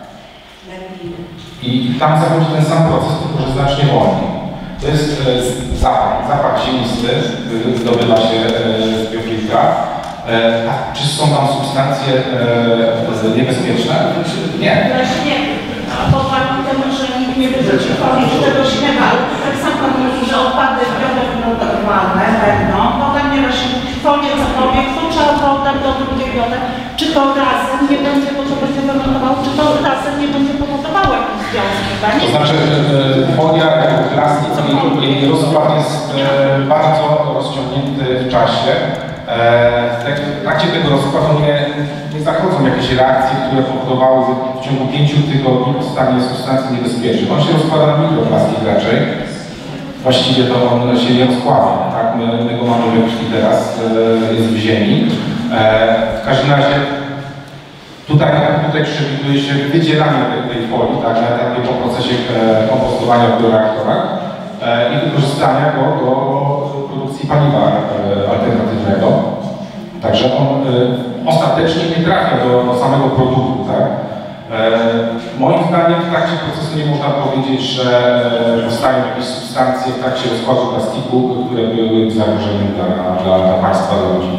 I tam zachodzi ten sam proces, tylko że znacznie wolniej. To jest e, zapach, zapach ziemisty, zdobywa się e, z biofiltra. E, a czy są tam substancje e, niebezpieczne? Nie. Właśnie, pod warunkiem, że nikt nie wyrzuci folii czy czegoś innego, ale tak samo Pan mówi, że odpady biodegradowalne będą, potem nie da się folię cokolwiek, to trzeba potem do drugiej biody. Czy to razem nie będzie, bo to będzie wyglądało, czy to razem nie będzie powodowało jakichś związków? To znaczy e, folia jako plastik, jej rozkład jest e, bardzo rozciągnięty w czasie. E, w trakcie tego rozkładu nie, nie zachodzą jakieś reakcje, które powodowały w ciągu pięciu tygodni powstanie substancji niebezpiecznych. On się rozkłada na mikroplastik raczej. Właściwie to on się nie rozkłada, tak? My, my go mamy jeśli teraz e, jest w ziemi. E, w każdym razie tutaj, tutaj przewiduje się wydzielanie tej, tej folii, tak, na etapie po procesie e, kompostowania w bioreaktorach e, i wykorzystania go do produkcji paliwa e, alternatywnego. Także on e, ostatecznie nie trafia do, do samego produktu, tak. E, moim zdaniem w trakcie procesu nie można powiedzieć, że e, powstają jakieś substancje w trakcie rozkładu plastiku, które były zagrożeniem dla, dla, dla państwa, dla ludzi.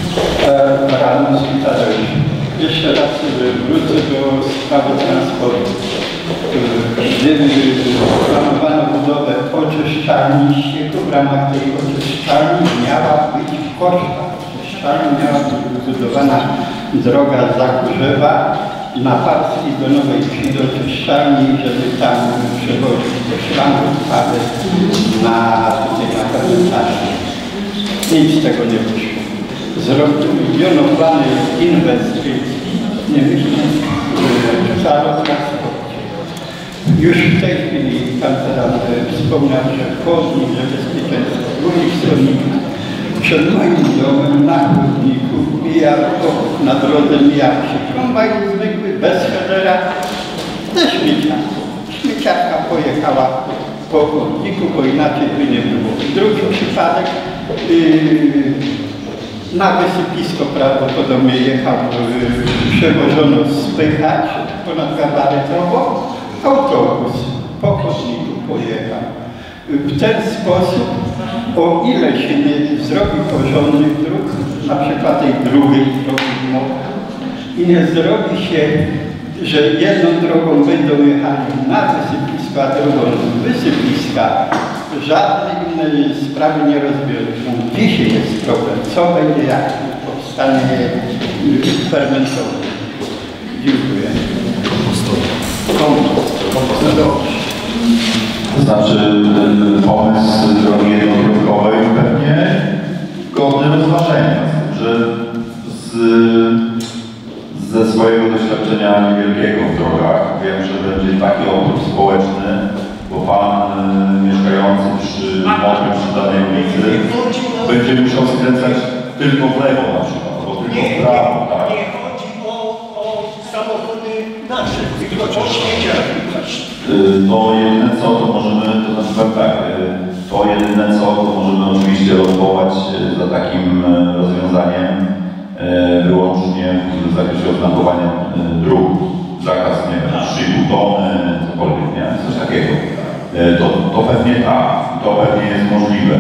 Radny Tadeusz. Jeszcze raz wrócę do sprawy transportu. Gdy planowano budowę oczyszczalni ścieków, w ramach tej oczyszczalni miała być w kosztach oczyszczalni miała być wybudowana droga z Zakurzewa na Parski do Nowej Wsi do oczyszczalni, żeby tam przewozić te szlamy odpady na tutaj na fermentację. Nic z tego nie wyszło. Zrobiono plany inwestycji, nie myślę, za transporcie. Już w tej chwili pan teraz wspomniał, że chodnik, że bezpieczeństwo drugich stronników. Przed moim domem na chodniku mijał, na drodze mijał się kombajn zwykły, bez headera, ze śmieciarką. Śmieciarka pojechała po chodniku, bo inaczej by nie było. Drugi przypadek. Yy, Na wysypisko prawdopodobnie jechał, przewożono spychacz ponadgabarytowo, autobus po chodniku pojechał. W ten sposób, o ile się nie zrobi porządnych dróg, na przykład tej drugiej drogi w Mokrze, i nie zrobi się, że jedną drogą będą jechali na wysypisko, a drugą z wysypiska, żadne inne sprawy nie rozwiążą. Dzisiaj jest problem, co będzie, jak powstanie fermentowy. Dziękuję. To znaczy ten pomysł drogi jednodrogówkowej pewnie godny rozważenia, że z, ze swojego doświadczenia niewielkiego w drogach wiem, że będzie taki opór społeczny, bo pan y, mieszkający przy Mokrym, przy danej ulicy będzie musiał skręcać tylko w lewo na przykład, albo tylko w prawo, tak? Nie chodzi o, o samochody nasze, tylko o śmieciach. Y, to jedyne co, to możemy, to znaczy powiem tak, y, to jedyne co, to możemy oczywiście odwołać y, za takim y, rozwiązaniem wyłącznie w zakresie oznakowania dróg, zakaz, nie wiem, trzy i pół tony, cokolwiek, nie? Coś takiego. To, to pewnie tak, to pewnie jest możliwe.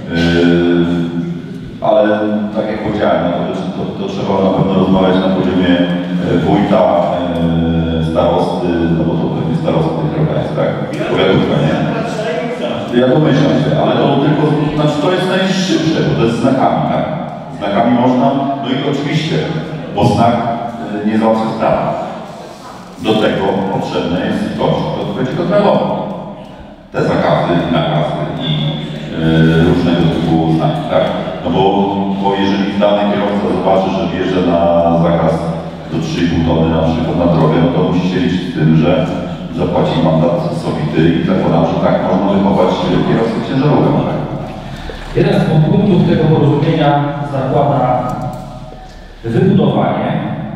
Ale tak jak powiedziałem, no to, to, to trzeba na pewno rozmawiać na poziomie wójta, starosty, no bo to pewnie starosty trochę jest, tak? Powiatówka, nie? Ja domyślam się, ale to tylko, znaczy to jest najszybsze, bo to jest znakami, tak? Znakami można, no i oczywiście, bo znak nie załatwia sprawy. Do tego potrzebne jest ktoś, kto będzie kontrolował te zakazy i nakazy i yy, różnego typu znaki, tak? No bo, bo jeżeli dany kierowca zobaczy, że wjeżdża na zakaz do trzy i pół tony na przykład na drogę, no to musi się liczyć z tym, że zapłaci mandat sowity i zakładam, że tak można wychować kierowcę ciężarówkę. Tak? Jeden z punktów tego porozumienia zakłada wybudowanie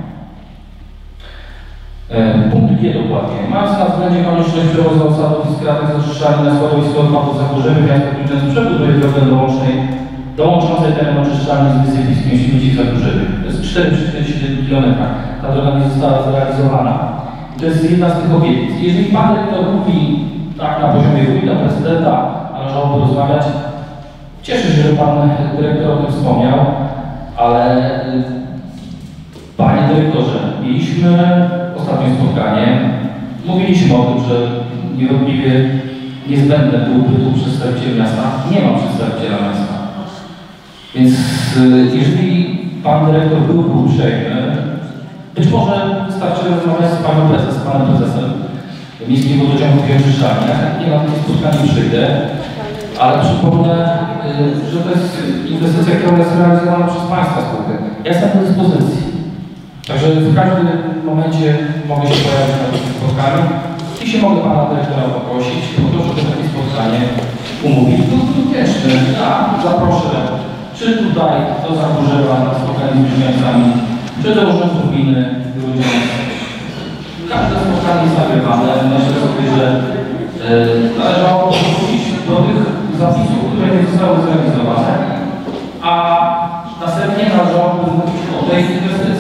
punkt G dokładnie. Mając na względzie konieczność przewozu osadów i skratek zaczyszczalni na składowisko odpadów w Zagórzewie, miasto Górnice przebuduje drogę dołącznej, dołączącej teren oczyszczalni z wysypiskiem śmieci w Zagórzewie. To jest cztery przecinek siedem kilometra. Ta droga nie została zrealizowana. To jest jedna z tych obietnic. Jeżeli pan dyrektor mówi tak na poziomie wójta, prezydenta, należało porozmawiać, cieszę się, że pan dyrektor o tym wspomniał, ale panie dyrektorze, mieliśmy ostatnie spotkanie, mówiliśmy o tym, że niewątpliwie niezbędne byłby tu przedstawiciel miasta. Nie ma przedstawiciela miasta. Więc jeżeli pan dyrektor byłby uprzejmy, być może wystarczy rozmawiać z panem prezes, z panem prezesem Miejskiego Wodociągu i Oczyszczalni. Ja chętnie na to spotkanie przyjdę, ale przypomnę, że to jest inwestycja, która jest realizowana przez państwa spółkę. Ja jestem do dyspozycji. Także w każdym momencie mogę się pojawić na takim spotkaniu i się mogę pana dyrektora poprosić o to, żeby takie spotkanie umówić. Tu wdzięczny, ja zaproszę, czy tutaj do Zagórzewa na spotkanie z mieszkańcami, czy do Urzędu Gminy Grudziądz. Każde spotkanie jest nagrywane. Myślę sobie, że yy, należało wrócić do tych zapisów, które nie zostały zrealizowane, a następnie należałoby mówić o tej inwestycji.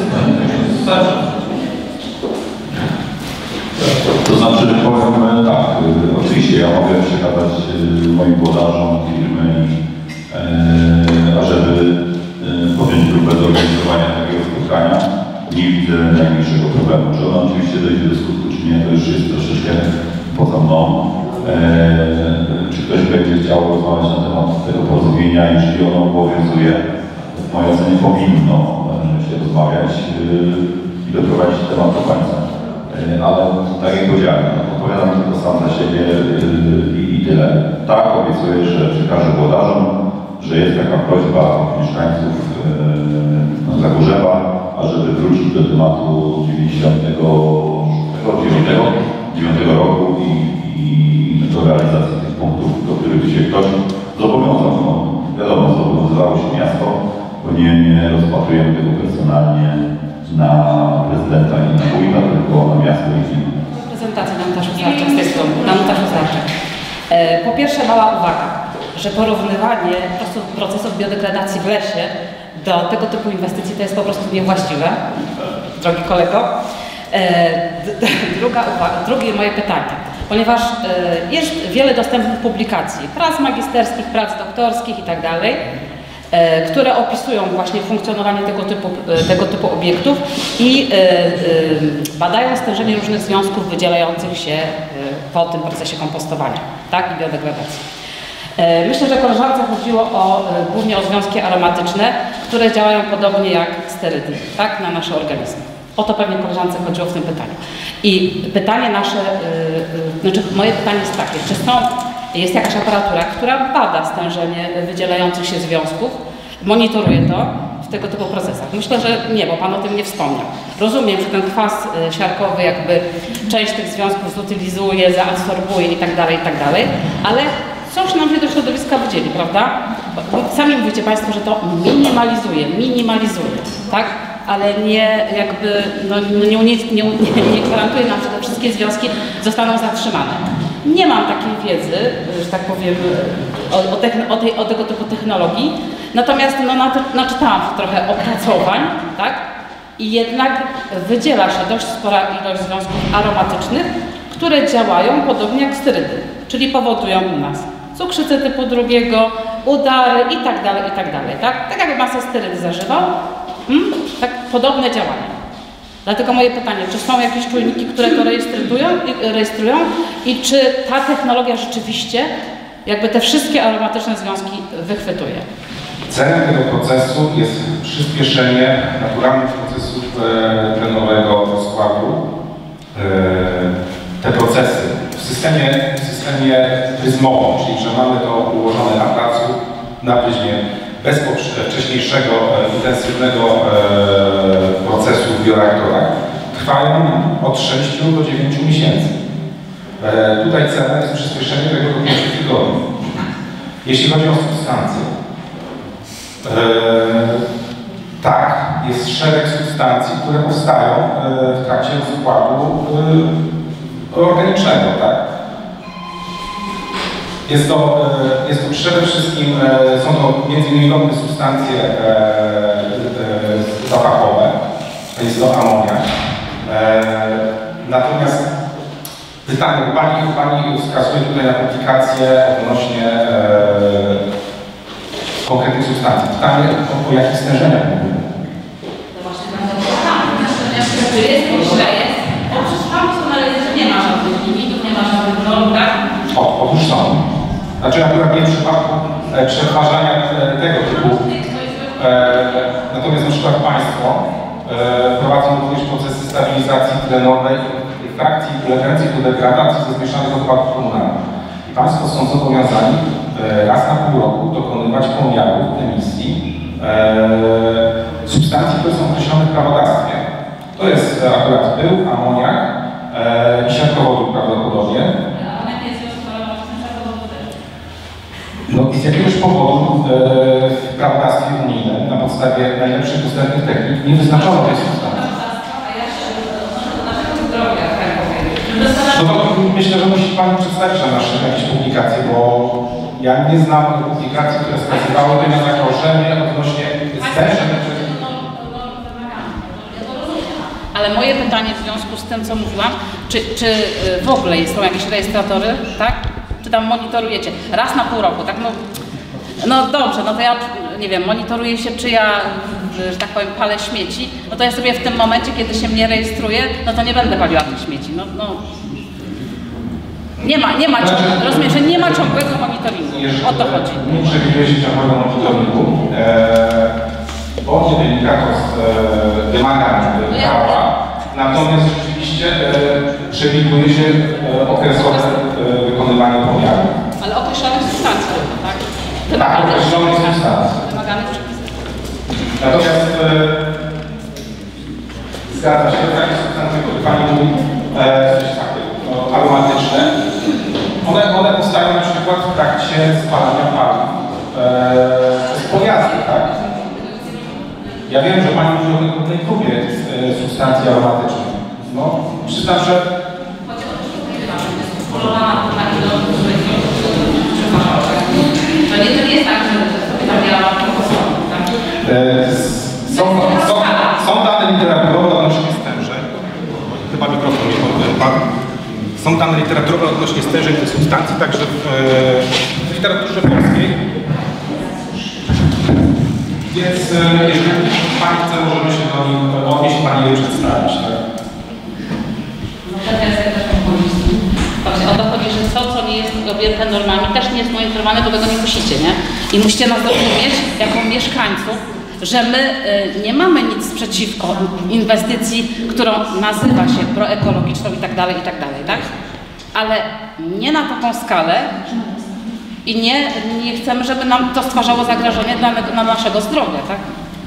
To znaczy, powiem tak, oczywiście ja mogę przekazać moim włodarzom firmy, ażeby podjąć próbę zorganizowania takiego spotkania. Nie widzę najmniejszego problemu. Czy ona oczywiście dojdzie do skutku, czy nie, to już jest troszeczkę poza mną. Czy ktoś będzie chciał rozmawiać na temat tego porozumienia, jeżeli ono obowiązuje, w mojej ocenie powinno się rozmawiać i doprowadzić temat do końca. Ale tak jak powiedziałem, no, odpowiadam tylko sam za siebie i, i tyle. Tak, obiecuję, że przekażę włodarzom, że jest taka prośba mieszkańców e, Zagórzewa, ażeby wrócić do tematu dziewięćdziesiątego dziewiątego roku i, i do realizacji tych punktów, do których się ktoś zobowiązał. No, wiadomo, zobowiązywało się miasto, bo nie, nie rozpatrujemy tego personalnie na prezydenta i na wójta, tylko na miasto i firmę. Prezentacja Danutasza Zarczak z tej strony. Danutasza Zarczak. E, po pierwsze mała uwaga, że porównywanie procesów biodegradacji w lesie do tego typu inwestycji to jest po prostu niewłaściwe, drogi kolego. E, druga uwaga, drugie moje pytanie, ponieważ e, jest wiele dostępnych publikacji, prac magisterskich, prac doktorskich i tak dalej, które opisują właśnie funkcjonowanie tego typu, tego typu obiektów i badają stężenie różnych związków wydzielających się po tym procesie kompostowania, tak, i biodegradacji. Myślę, że koleżance chodziło o, głównie o związki aromatyczne, które działają podobnie jak sterydy, tak, na nasze organizmy. O to pewnie koleżance chodziło w tym pytaniu. I pytanie nasze, znaczy moje pytanie jest takie, czy są jest jakaś aparatura, która bada stężenie wydzielających się związków, monitoruje to w tego typu procesach. Myślę, że nie, bo Pan o tym nie wspomniał. Rozumiem, że ten kwas siarkowy jakby część tych związków zutylizuje, zaabsorbuje i tak dalej, i tak dalej, ale coś nam się do środowiska wydzieli, prawda? Bo sami mówicie Państwo, że to minimalizuje, minimalizuje, tak? Ale nie jakby, no, nie, nie, nie, nie gwarantuje nam, że te wszystkie związki zostaną zatrzymane. Nie mam takiej wiedzy, że tak powiem, o, o, techn o, tej, o tego typu technologii. Natomiast no, naczytałam się trochę opracowań, tak? I jednak wydziela się dość spora ilość związków aromatycznych, które działają podobnie jak sterydy, czyli powodują u nas cukrzycę typu drugiego, udary i tak dalej, i tak dalej, tak? Tak jakby masę sterydy zażywał, hmm? tak podobne działania. Dlatego moje pytanie, czy są jakieś czujniki, które to rejestrują, rejestrują i czy ta technologia rzeczywiście jakby te wszystkie aromatyczne związki wychwytuje? Celem tego procesu jest przyspieszenie naturalnych procesów e, tlenowego rozkładu. E, te procesy w systemie, w systemie pryzmowym, czyli że mamy to ułożone na placu, na pryzmie, bez wcześniejszego e, intensywnego e, procesu w bioreaktorach, trwają od sześciu do dziewięciu miesięcy. E, tutaj celem jest przyspieszenie tego do pięciu tygodni. Jeśli chodzi o substancje, e, tak, jest szereg substancji, które powstają e, w trakcie rozkładu e, organicznego, tak? Jest to, e, jest to przede wszystkim, e, są to między innymi inne substancje e, e, zapachowe, jest to amoniak. E, natomiast pytanie, Pani, Pani wskazuje tutaj na aplikację odnośnie e, konkretnych substancji. Pytanie, o, o jakich stężeniach mówimy? No właśnie, to jest, źle jest. Oprócz funkcjonalizacji nie ma żadnych limitów, nie ma żadnych norm, tak? O, otóż są. Znaczy akurat nie w przypadku e, przetwarzania e, tego typu. E, natomiast na przykład Państwo e, prowadzą również procesy stabilizacji tlenowej frakcji ulegających do degradacji ze zmieszanych odpadów komunalnych. I Państwo są zobowiązani e, raz na pół roku dokonywać pomiarów emisji e, substancji, które są określone w prawodawstwie. To jest e, akurat pył, amoniak e, i siarkowodór prawdopodobnie. No i z jakiegoś powodu e, w prawodawstwie unijnym na podstawie najlepszych dostępnych technik nie wyznaczono tej substancji. No to myślę, że musi Pani przedstawić na naszych jakieś publikacje, bo ja nie znam publikacji, które wskazywałyby na zagrożenie odnośnie stężeń. Ale moje pytanie w związku z tym, co mówiłam, czy, czy w ogóle są jakieś rejestratory, tak? Czy tam monitorujecie? Raz na pół roku, tak? No, no dobrze, no to ja, nie wiem, monitoruję się, czy ja, że tak powiem, palę śmieci, no to ja sobie w tym momencie, kiedy się mnie rejestruję, no to nie będę paliła tych śmieci, no, no. Nie ma, nie ma, rozumiem, że nie ma ciągłego monitoringu, o to chodzi. Nie przewiduje się ciągłego monitoringu, e, bo nie wynika to z e, wymagań prawa, natomiast rzeczywiście e, przewiduje się e, okresowe e, wykonywanie pomiarów. Ale określonych substancji, tak? Tak, określonych substancji. Wymaganych przepisów. Natomiast e, zgadza się, takie substancje, które Pani mówi, e, takie no, aromatyczne, one, one powstają na przykład w trakcie spalania paliw e, przez pojazdy, tak? Ja wiem, że Pani mówi o tej grupie e, substancji aromatycznych. No, przyznam, że to nie, to nie jest tak, że tam miała e, są, są, są dane literaturowe odnośnie stężeń. Chyba mikrofon nie pan. Są dane literaturowe odnośnie stężeń tych substancji, także w, w literaturze polskiej. Więc e, jeżeli Pani chce, możemy się do nich odnieść, Pani je przedstawić. Tak? No to jest też populisty. Właśnie o to chodzi, że to, co nie jest objęte normami, też nie jest monitorowane, bo tego nie musicie, nie? I musicie nas zrozumieć, jako mieszkańców, że my y, nie mamy nic przeciwko inwestycji, którą nazywa się proekologiczną i tak dalej, i tak dalej, tak? Ale nie na taką skalę i nie, nie chcemy, żeby nam to stwarzało zagrożenie dla, dla naszego zdrowia, tak?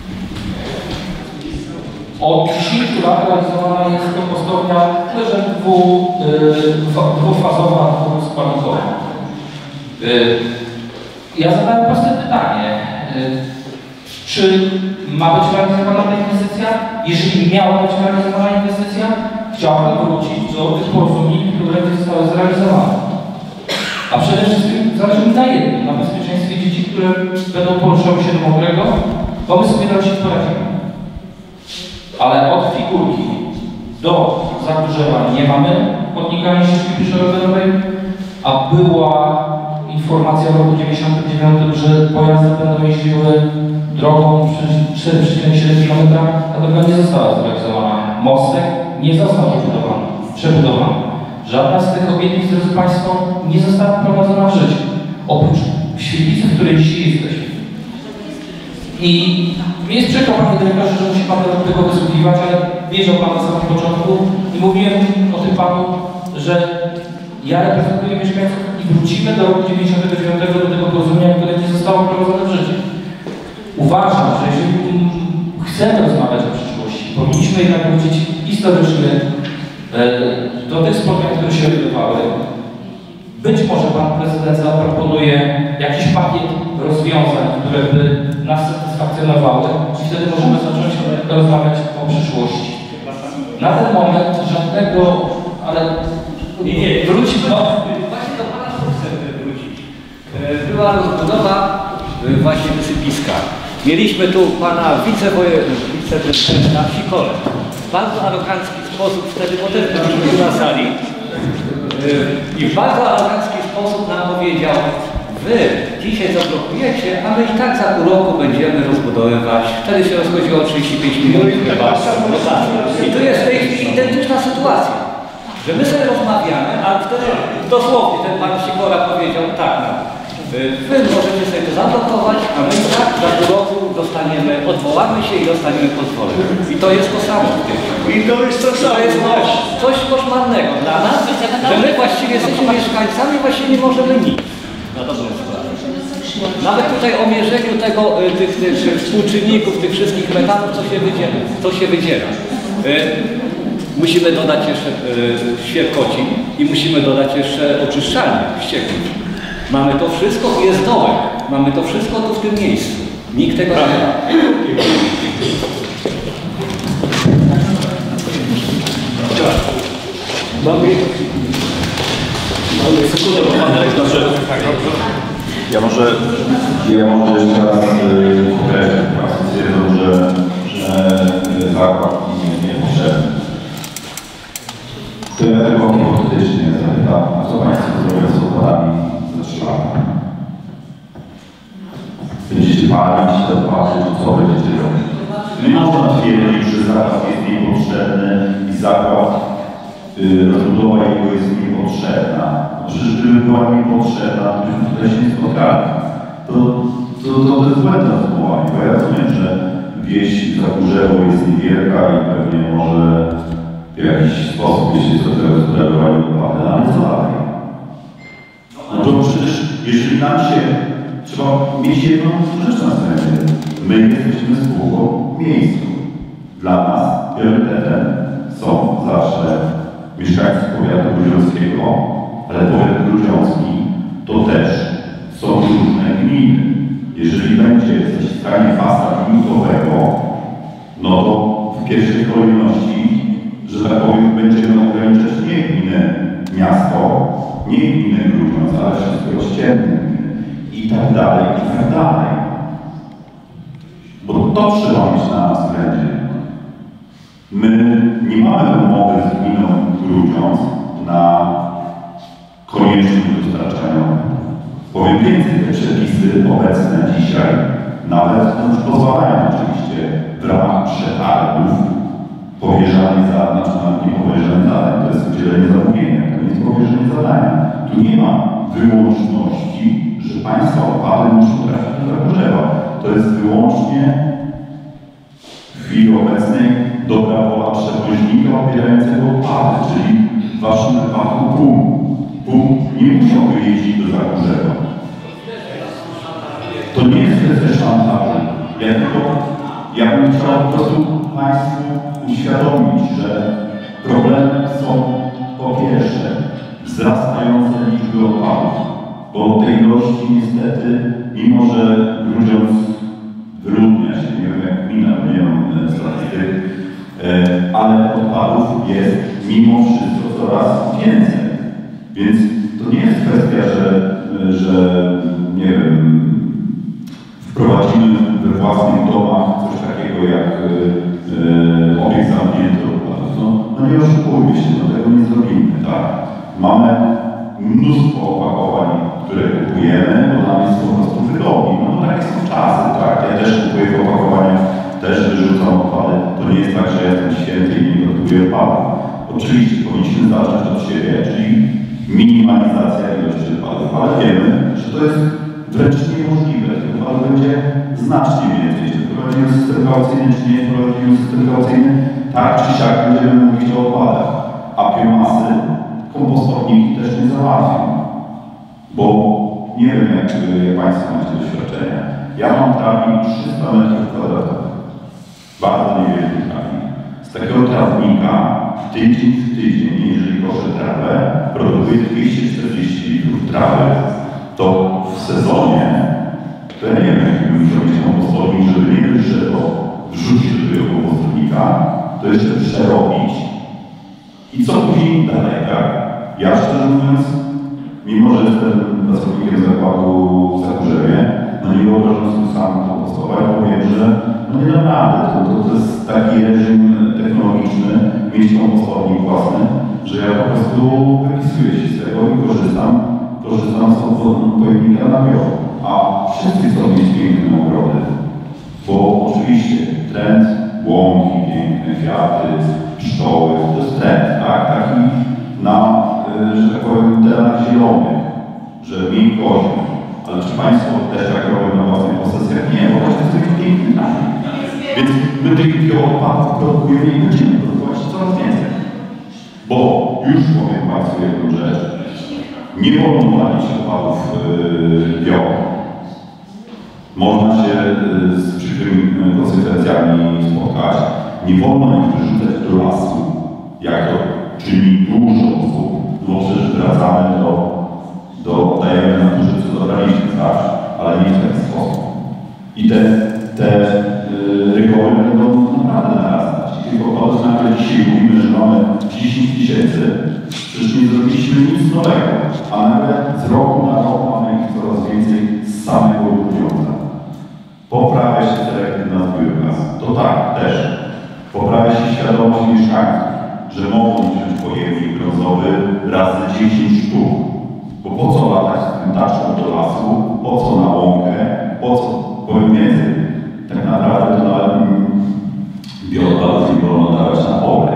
Od kilku lat realizowana jest kompostownia leżę dwu, y, dwufazowa, dwuskładnikowa. Y, ja zadałem proste pytanie. Y, Czy ma być realizowana ta inwestycja? Jeżeli miała być realizowana inwestycja, chciałbym wrócić do tych porozumień, które zostały zrealizowane. A przede wszystkim zależy mi na jednym, na bezpieczeństwie dzieci, które będą poruszały się osiedlu mokrego, bo my sobie na razie poradzimy. Ale od Figurki do Zagórzewa nie mamy chodnika ani ścieżki pieszo-rowerowej, a była informacja w roku dziewięćdziesiątym dziewiątym, że pojazdy będą jeździły drogą cztery przecinek siedem kilometra, a droga nie została zrealizowana. Mostek nie został wybudowany, przebudowany. Żadna z tych obietnic, drodzy Państwo, nie została wprowadzona w życie. Oprócz świetlicy, w której dzisiaj jesteśmy. I jest przykro, Panie Dyrektorze, że musi Pan tego wysłuchiwać, ale wiedział Pan na samym początku i mówiłem o tym Panu, że ja reprezentuję mieszkańców i wrócimy do roku dziewięćdziesiątego dziewiątego do tego porozumienia, które nie zostało wprowadzone w życie. Uważam, że jeżeli chcemy rozmawiać o przyszłości, powinniśmy jednak wrócić historycznie do tych spotkań, które się odbywały. Być może Pan Prezydent zaproponuje jakiś pakiet rozwiązań, które by nas satysfakcjonowały i wtedy możemy zacząć rozmawiać o przyszłości. Na ten moment żadnego, ale... Nie, nie, wróćmy do, właśnie do Pana chcę wrócić. Była rozbudowa właśnie wysypiska. Mieliśmy tu Pana wiceprezydenta w Sikole. W bardzo arogancki sposób wtedy, bo też byliśmy na sali. I w bardzo arogancki sposób nam powiedział: wy dzisiaj zablokujecie, a my i tak za pół roku będziemy rozbudowywać. Wtedy się rozchodziło o trzydzieści pięć milionów chyba. I tu jest w tej chwili identyczna sytuacja, że my sobie rozmawiamy, a wtedy dosłownie ten pan Sikora powiedział tak, no, wy możecie sobie to zablokować, a my i tak za pół roku dostaniemy, odwołamy się i dostaniemy pozwolenie. I to jest to samo w tej chwili. I to jest to samo. To jest coś koszmarnego dla nas, że my właściwie jesteśmy mieszkańcami, właściwie nie możemy nic. Na dobrą sprawę. Nawet tutaj o mierzeniu tego, tych, tych, tych współczynników, tych wszystkich metanów, co się wydziera. Co się wydziera. Musimy dodać jeszcze świerkocin i musimy dodać jeszcze oczyszczalnię ścieków. Mamy to wszystko, jest dołek. Mamy to wszystko tu w tym miejscu. Nikt tego nie ma. Mamy sekundę, bo Pan Dyrektorze. Ja może, ja może jeszcze raz podkreślę, Państwo stwierdzą, że, że zakład nie jest niepotrzebny. To ja tylko hipotetycznie zapytam, a co Państwo zrobią z odpadami ze trzy lata? Będziecie palić te odpady, czy co będziecie robić? Nie można twierdzić, że zakład jest niepotrzebny i zakład, yy, rozbudowa jego jest niepotrzebna. Przecież gdyby była niepotrzebna, to byśmy tutaj się nie spotkali. To, to, to, to jest błędne rozumowanie, bo ja rozumiem, że wieś Zagórzewo jest niewielka i pewnie może w jakiś sposób, jeśli jest to zagospodarowali odpady, ale co dalej? No to przecież, jeżeli nam się, trzeba mieć jedną rzecz na względzie. My jesteśmy spółką miejską. Dla nas priorytetem są zawsze mieszkańcy powiatu grudziąckiego, ale powiat grudziącki to też są różne gminy. Jeżeli będzie zaciskanie pasa limitowego, no to w pierwszej kolejności, że tak powiem, będziemy ograniczać nie gminę miasto, nie gminę Grudziądz, ale wszystkie ościenne gminy i tak dalej, i tak dalej. Bo to trzeba mieć na względzie. My nie mamy umowy z gminą Grudziądz na konieczność dostarczania. Powiem więcej, te przepisy obecne dzisiaj nawet no, pozwalają oczywiście w ramach przetargów powierzanie za, znaczy nawet nie powierzanie zadań, to jest udzielenie zamówienia, to nie jest powierzenie zadania. Tu nie ma wyłączności, że państwa odpady muszą trafić do Zagórzewa. To jest wyłącznie w chwili obecnej dobra wola przewoźnika odbierającego odpady, czyli w waszym wypadku P U M. P U M nie musiałby jeździć do Zagórzewa. To nie jest kwestia szantażu. Ja tylko, ja bym chciał po prostu Państwu uświadomić, że problemy są po pierwsze wzrastające liczby odpadów, bo tej ilości niestety, mimo że Grudziądz wyludnia się, nie wiem jak gmina, bo nie mam statystyk, ale odpadów jest mimo wszystko coraz więcej. Więc to nie jest kwestia, że, że nie wiem, wprowadzimy własnych domach coś takiego jak yy, obiekt zamknięty odpadów. No, no nie oszukujmy się, no tego nie zrobimy, tak? Mamy mnóstwo opakowań, które kupujemy, bo nam jest po prostu wygodniej. No to takie są czasy, tak? Ja też kupuję w opakowaniach, też wyrzucam odpady. To nie jest tak, że ja jestem święty i nie produkuję odpadów. Oczywiście powinniśmy zacząć od siebie, czyli minimalizacja ilości odpadów, ale wiemy, że to jest wręcz niemożliwe. Tych odpadów będzie znacznie więcej. Czy wprowadzimy system kaucyjny, czy nie wprowadzimy system kaucyjny, tak czy siak będziemy mówić o odpadach. A biomasy kompostowniki też nie załatwią. Bo nie wiem, jak, jak Państwo macie doświadczenia. Ja mam trawnik trzysta metrów kwadratowych. Bardzo niewielki trawnik. Z takiego trawnika tydzień w tydzień, jeżeli koszę trawę, produkuje dwieście czterdzieści litrów trawy. To w sezonie, to ja nie wiem, jaki bym musiał mieć kompostownik, żeby nie dość, że to wrzucić do tego kompostownika, to jeszcze przerobić. I co później dalej, tak? Ja szczerze mówiąc, mimo że jestem pracownikiem zakładu w Zakurzewie, no nie wyobrażam sobie sam kompostować, powiem, że no nie naprawdę, to, to, to jest taki reżim technologiczny, mieć kompostownik własny, że ja po prostu wypisuję się z tego i korzystam, korzystam z pojemnika na bio. A wszyscy chcą mieć piękne ogrody, bo oczywiście trend, łąki, piękne kwiaty, pszczoły, to jest trend, tak? Taki na, że tak powiem, terenach zielonych, że mniej kozioł. Ale czy Państwo też tak robią na własnych posesjach? Nie, bo właśnie jest taki piękny tam. Więc my tych bioodpadów produkujemy i będziemy produkować coraz więcej. Bo już powiem Państwu jedną rzecz. Nie wolno palić odpadów yy, bio. Można się yy, z przykrymi konsekwencjami spotkać. Nie wolno ich wyrzucać do lasu, jak to czyni dużo osób, bo przecież wracamy do, do dajemy naturze, co zabraliśmy, tak? Ale nie w ten sposób. I te, te yy, rygory będą naprawdę narastać. I tylko to, że nagle dzisiaj mówimy, że mamy dziesięć tysięcy, przecież nie zrobiliśmy nic nowego, a nagle z roku na rok mamy ich coraz więcej z samego grudziądza. Poprawia się selektywność biogaz. To tak, też. Poprawia się świadomość mieszkańców, że mogą wziąć pojemnik brązowy razy dziesięć sztuk. Bo po co latać z tym taczką do lasu, po co na łąkę, po co, powiem więcej, tak naprawdę to nawet bioodpadów nie wolno dawać na pole.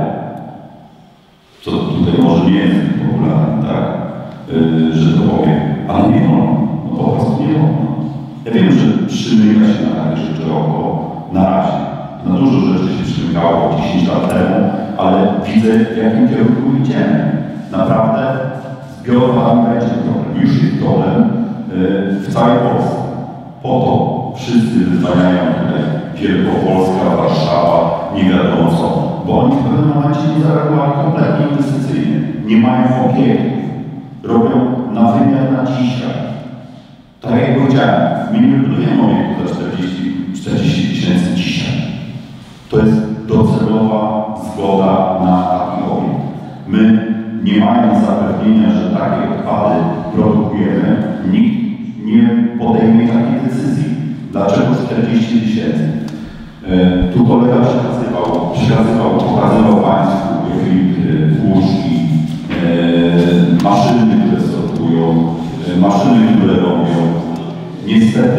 Co tutaj może nie jest popularne, tak, yy, że to powiem, ale nie wolno, no po prostu nie wolno. Ja wiem, że przymyka się na takie rzeczy oko na razie. Na dużo rzeczy się przymykało dziesięć lat temu, ale widzę, w jakim kierunku idziemy. Naprawdę z bioodpadami będzie problem. Już jest problem yy, w całej Polsce. Po to wszyscy wyzwaniają tutaj Wielkopolska, Warszawa, nie wiadomo co, bo oni w pewnym momencie nie zareagowali kompletnie inwestycyjnie. Nie mają opieki. Robią na wymiar na dzisiaj. Tak jak powiedziałem, my nie wybudujemy obiektu za czterdzieści tysięcy dzisiaj. To jest docelowa zgoda na taki obiekt. My, nie mając zapewnienia, że takie odpady produkujemy, nikt nie podejmie takiej decyzji. Dlaczego czterdzieści tysięcy? E, tu kolega przekazywał, przekazywał, pokazywał Państwu filtry, puszki, e, maszyny, które sortują, e, maszyny, które robią. Niestety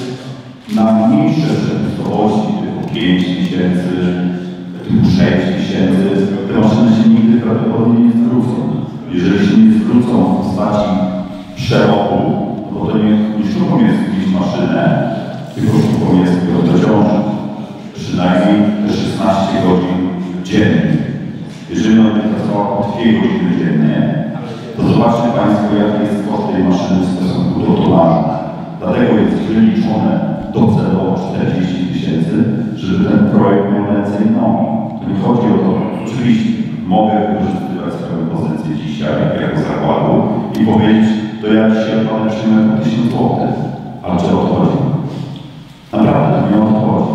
na mniejsze przepustowości, typu pięć tysięcy, typu sześć tysięcy, te maszyny się nigdy prawdopodobnie nie zwrócą. Jeżeli się nie zwrócą w postaci przerobu, bo to nie, nie sztuką jest mieć maszynę, tylko sztuką jest ją dociążyć. Przynajmniej szesnaście godzin dziennie. Jeżeli ona będzie pracowała po dwie godziny dziennie, to zobaczcie Państwo, jaki jest koszt tej maszyny w stosunku do tonażu. Dlatego jest wyliczone docelowo czterdzieści tysięcy, żeby ten projekt miał ręce i nogi. To nie chodzi o to, oczywiście mogę wykorzystywać swoją pozycję dzisiaj jako zakładu i powiedzieć, to ja dzisiaj odpadę przyjmę po tysiąc złotych. Ale czy o to chodzi? Naprawdę to nie o to chodzi.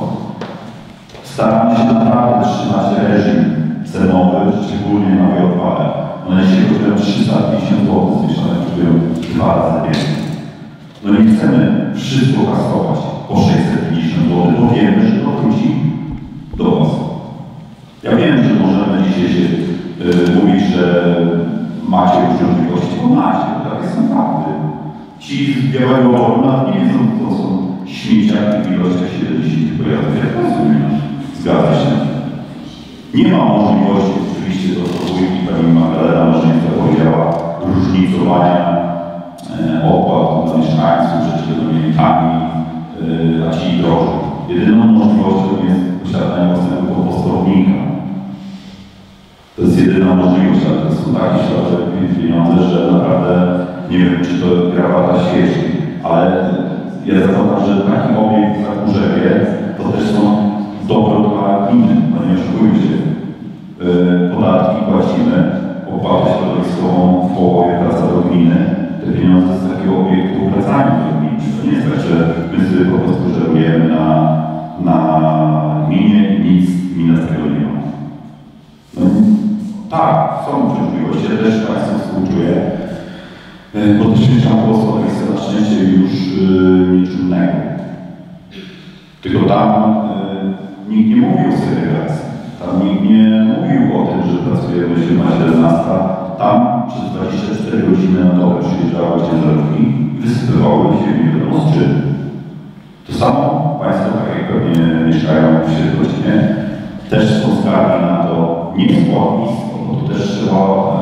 Staramy się naprawdę trzymać reżim cenowy, szczególnie na bioodpady. One jeśli kosztują trzysta pięćdziesiąt złotych, zwieszone kosztują dwa razy więcej. No nie chcemy wszystko kasować po sześćset pięćdziesiąt złotych, bo wiemy, że to wróci do Was. Ja wiem, że możemy dzisiaj się y, mówić, że macie różne możliwości, bo macie, takie są fakty. Ci z Białego Boru nawet nie wiedzą, to są śmiecia w ilościach siedemdziesiąt pojazdów, jak rozumiesz. Zgadza się. Nie ma możliwości, oczywiście to wujek i pani Magdalena Małżeństwa powiedziała, różnicowania e, opłat dla mieszkańców, rzeczywistościami, e, a ci drożej. Jedyną możliwością jest posiadanie własnego komposterownika. To jest jedyna możliwość, ale to są takie środki pieniądze, że naprawdę nie wiem, czy to grawata świeci, ale ja zakładam, że taki obiekt w Zakurzewie to też są dobro dla gminy, no nie oszukujmy się. Podatki płacimy, opłatę środowiskową w połowie wraca do gminy. Te pieniądze z takiego obiektu wracają do gminy. To nie jest tak, że my sobie po prostu żerujemy na, na gminie i nic gmina z tego nie ma. No, tak, są możliwości, ja też Państwu współczuję. Bo to śmieszam głos, ale jest na szczęście już yy, niczymnego. Tylko tam yy, nikt nie mówił o segregacji. Tam nikt nie mówił o tym, że pracujemy siódma siedemnaście. Tam przez dwadzieścia cztery godziny na dobę przyjeżdżały ciężarówki i wysypywały ziemię wiadomo z czym. To samo Państwo, tak jak pewnie mieszkają w Świetłościnie, też są skargi na to nie składnisko, bo to też trzeba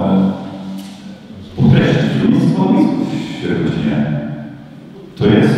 yy, podkreślić, że nie jest składnisko w Świetłościnie. To jest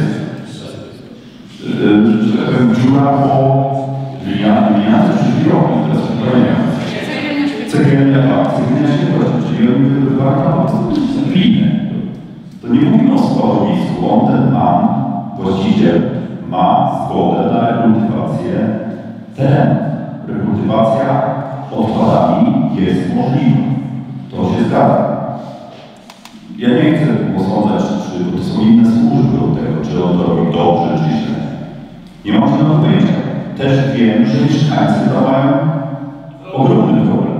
yy, że tak powiem dziura po liniacy żywiołowej, teraz uprawienia. Cegielnia, tak, cegielnia Świetłości, czyli oni wywywali na gliny. To nie mówimy o składowisku, on ten pan, właściciel, ma zgodę na rekultywację terenu. Rekultywacja odpadami jest możliwa. To się zgadza. Ja nie chcę posądzać, czy, bo to są inne służby od tego, czy on to robi dobrze, czy źle. Nie mam żadnego pojęcia. Też wiem, że mieszkańcy tam mają ogromny problem.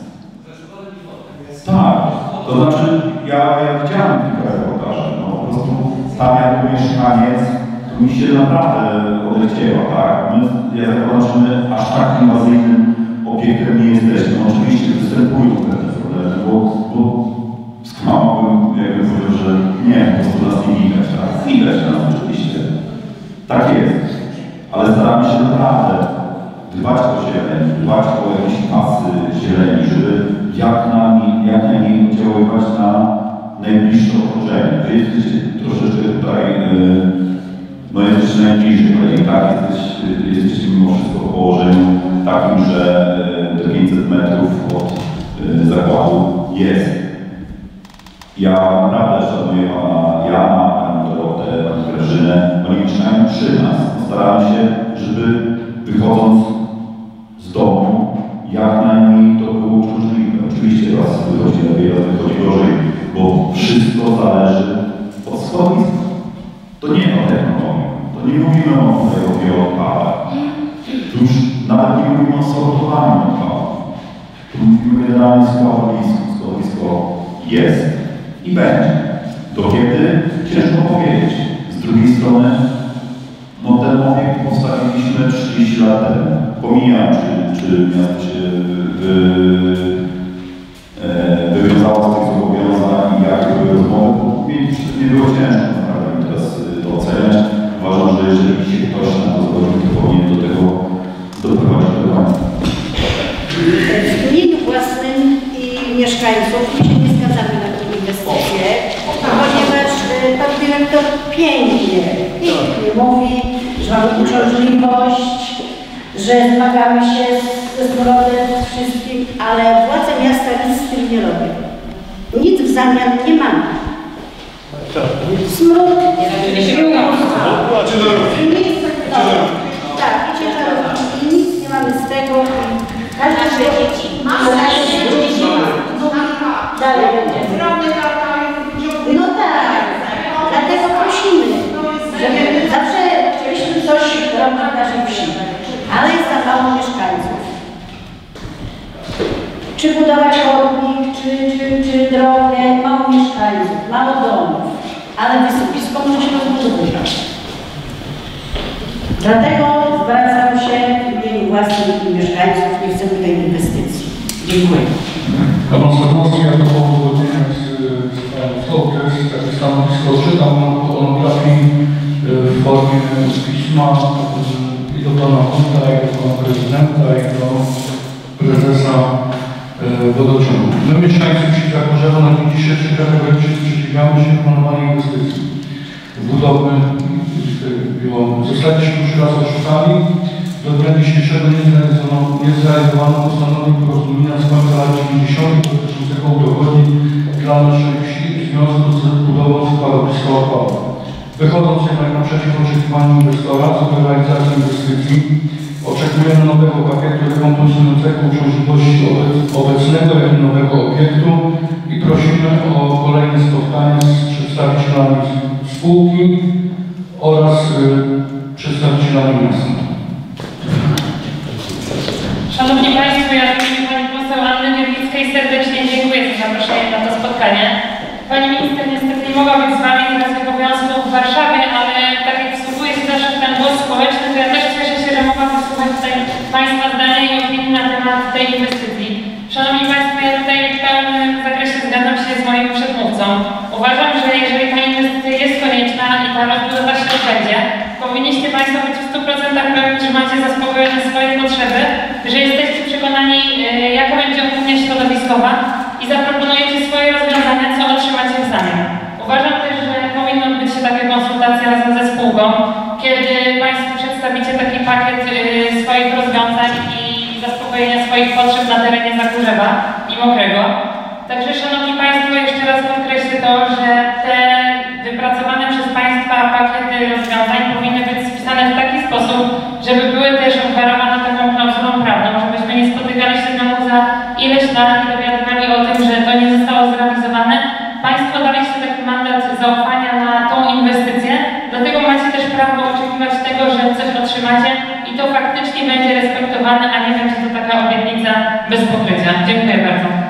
Tak, to znaczy ja, ja widziałem kilka reportaży, no po prostu tam jako mieszkaniec to mi się naprawdę odechciała, tak? My, ja zakładam, że my aż tak inwazyjnym obiektem nie jesteśmy. No, oczywiście występują pewne problemy, bo, bo skłamałbym, jakbym powiedział, że nie, po prostu nas nie widać, tak? Widać nas oczywiście. Tak jest. Ale staramy się naprawdę dbać o zieleń, dbać o jakieś pasy zieleni, żeby jak na nie, jak na nie oddziaływać na najbliższe otoczenie. Wy jesteście troszeczkę tutaj, yy, no jesteście najbliżej, ale i tak jesteś, jesteście mimo wszystko w położeniu takim, że te pięćset metrów od yy, zakładu jest. Ja naprawdę szanuję pana Jana, panią Dorotę, panią Grażynę, oni mieszkają przy nas. Staramy się, żeby wychodząc z domu, jak najmniej to było uciążliwe. Oczywiście raz wychodzi lepiej, raz wychodzi gorzej, bo wszystko zależy od składowiska. To nie o technologii, to nie mówimy o, o odpadach. Już nawet nie mówimy o sortowaniu odpadów. Tu mówimy generalnie o składowisku. Składowisko jest i będzie. Do kiedy? Ciężko powiedzieć. Z drugiej strony, no ten obiekt postawiliśmy trzydzieści lat temu. Pomijam, czy, czy miasto się wy, e, wywiązało z tych zobowiązań i jakie były rozmowy, bo nie było ciężko naprawdę mi teraz to oceniać. Uważam, że jeżeli się ktoś na to zgodził, to powinien do tego doprowadzić do końca. W imieniu własnym i mieszkańców my się nie zgadzamy na tę inwestycję, ponieważ pan dyrektor pięknie, pięknie mówi, że mamy uciążliwość, że zmagamy się ze smrodem wszystkim, ale władze miasta nic z tym nie robią. Nic w zamian nie mamy. Smród, tak, i ciężarówki, i nic nie mamy z tego. Każdy się dzieci. Dalej będzie. No tak, dlatego prosimy, żeby zawsze chcieliśmy coś robić w naszej wsi, ale jest za mało mieszkańców. Czy budować chodnik, czy, czy, czy drogę, mało mieszkańców, mało domów, ale wysypisko musi się rozbudowywać. Dlatego zwracam własnych mieszkańców nie chcemy tej inwestycji. Dziękuję. Ja mam Sadowski, ja to po uzgodnieniach z, z panem Sołtys, takie stanowisko czytam o monografii w formie pisma i do pana Wójta, i do pana prezydenta, i do prezesa wodociągu. My mieszkańcy wsi Zagorzewa na dzień dzisiejszy kategorycznie sprzeciwiamy się planowanej inwestycji w budowę. Zostaliśmy już raz oszukani. Do dnia dzisiejszego nie zrealizowano, nie zrealizowano postanowień porozumienia z końca lat dziewięćdziesiątych dotyczącego udogodnień dla naszej wsi w związku z budową składowiska odpadów. Wychodząc jednak naprzeciw oczekiwaniu inwestora co do realizacji inwestycji, oczekujemy nowego pakietu rekompensującego uciążliwości obecnego jak i nowego obiektu i prosimy o kolejne spotkanie z przedstawicielami spółki oraz y, przedstawicielami miasta. Szanowni Państwo, ja w imieniu Pani Poseł Anny Wiernickiej serdecznie dziękuję za zaproszenie na to spotkanie. Pani Minister niestety nie mogła być z Wami z racji obowiązków w Warszawie, ale tak jak wsłuchuję się zawsze w ten głos społeczny, to ja też cieszę się, że mogłam wysłuchać tutaj Państwa zdania i opinii na temat tej inwestycji. Szanowni Państwo, ja tutaj w pełnym zakresie zgadzam się z moim przedmówcą. Uważam, że jeżeli ta inwestycja jest konieczna i ta rozbudowa się odbędzie, powinniście Państwo być w stu procentach pewni, że macie zaspokojone swoje potrzeby, że jesteście przekonani, jaka będzie opinia środowiskowa i zaproponujecie swoje rozwiązania, co otrzymacie w zamian. Uważam też, że powinna odbyć się taka konsultacja razem ze spółką, kiedy Państwo przedstawicie taki pakiet swoich rozwiązań i zaspokojenia swoich potrzeb na terenie Zagórzewa i Mokrego. Także Szanowni Państwo, jeszcze raz podkreślę to, że te wypracowane przez Państwa pakiety rozwiązań powinny być spisane w taki sposób, żeby były też obwarowane taką klauzulą prawną, żebyśmy nie spotykali się znowu za ileś lat i dowiadywali o tym, że to nie zostało zrealizowane. Państwo daliście taki mandat zaufania na tą inwestycję, dlatego macie też prawo oczekiwać tego, że coś otrzymacie i to faktycznie będzie respektowane, a nie będzie to taka obietnica bez pokrycia. Dziękuję bardzo.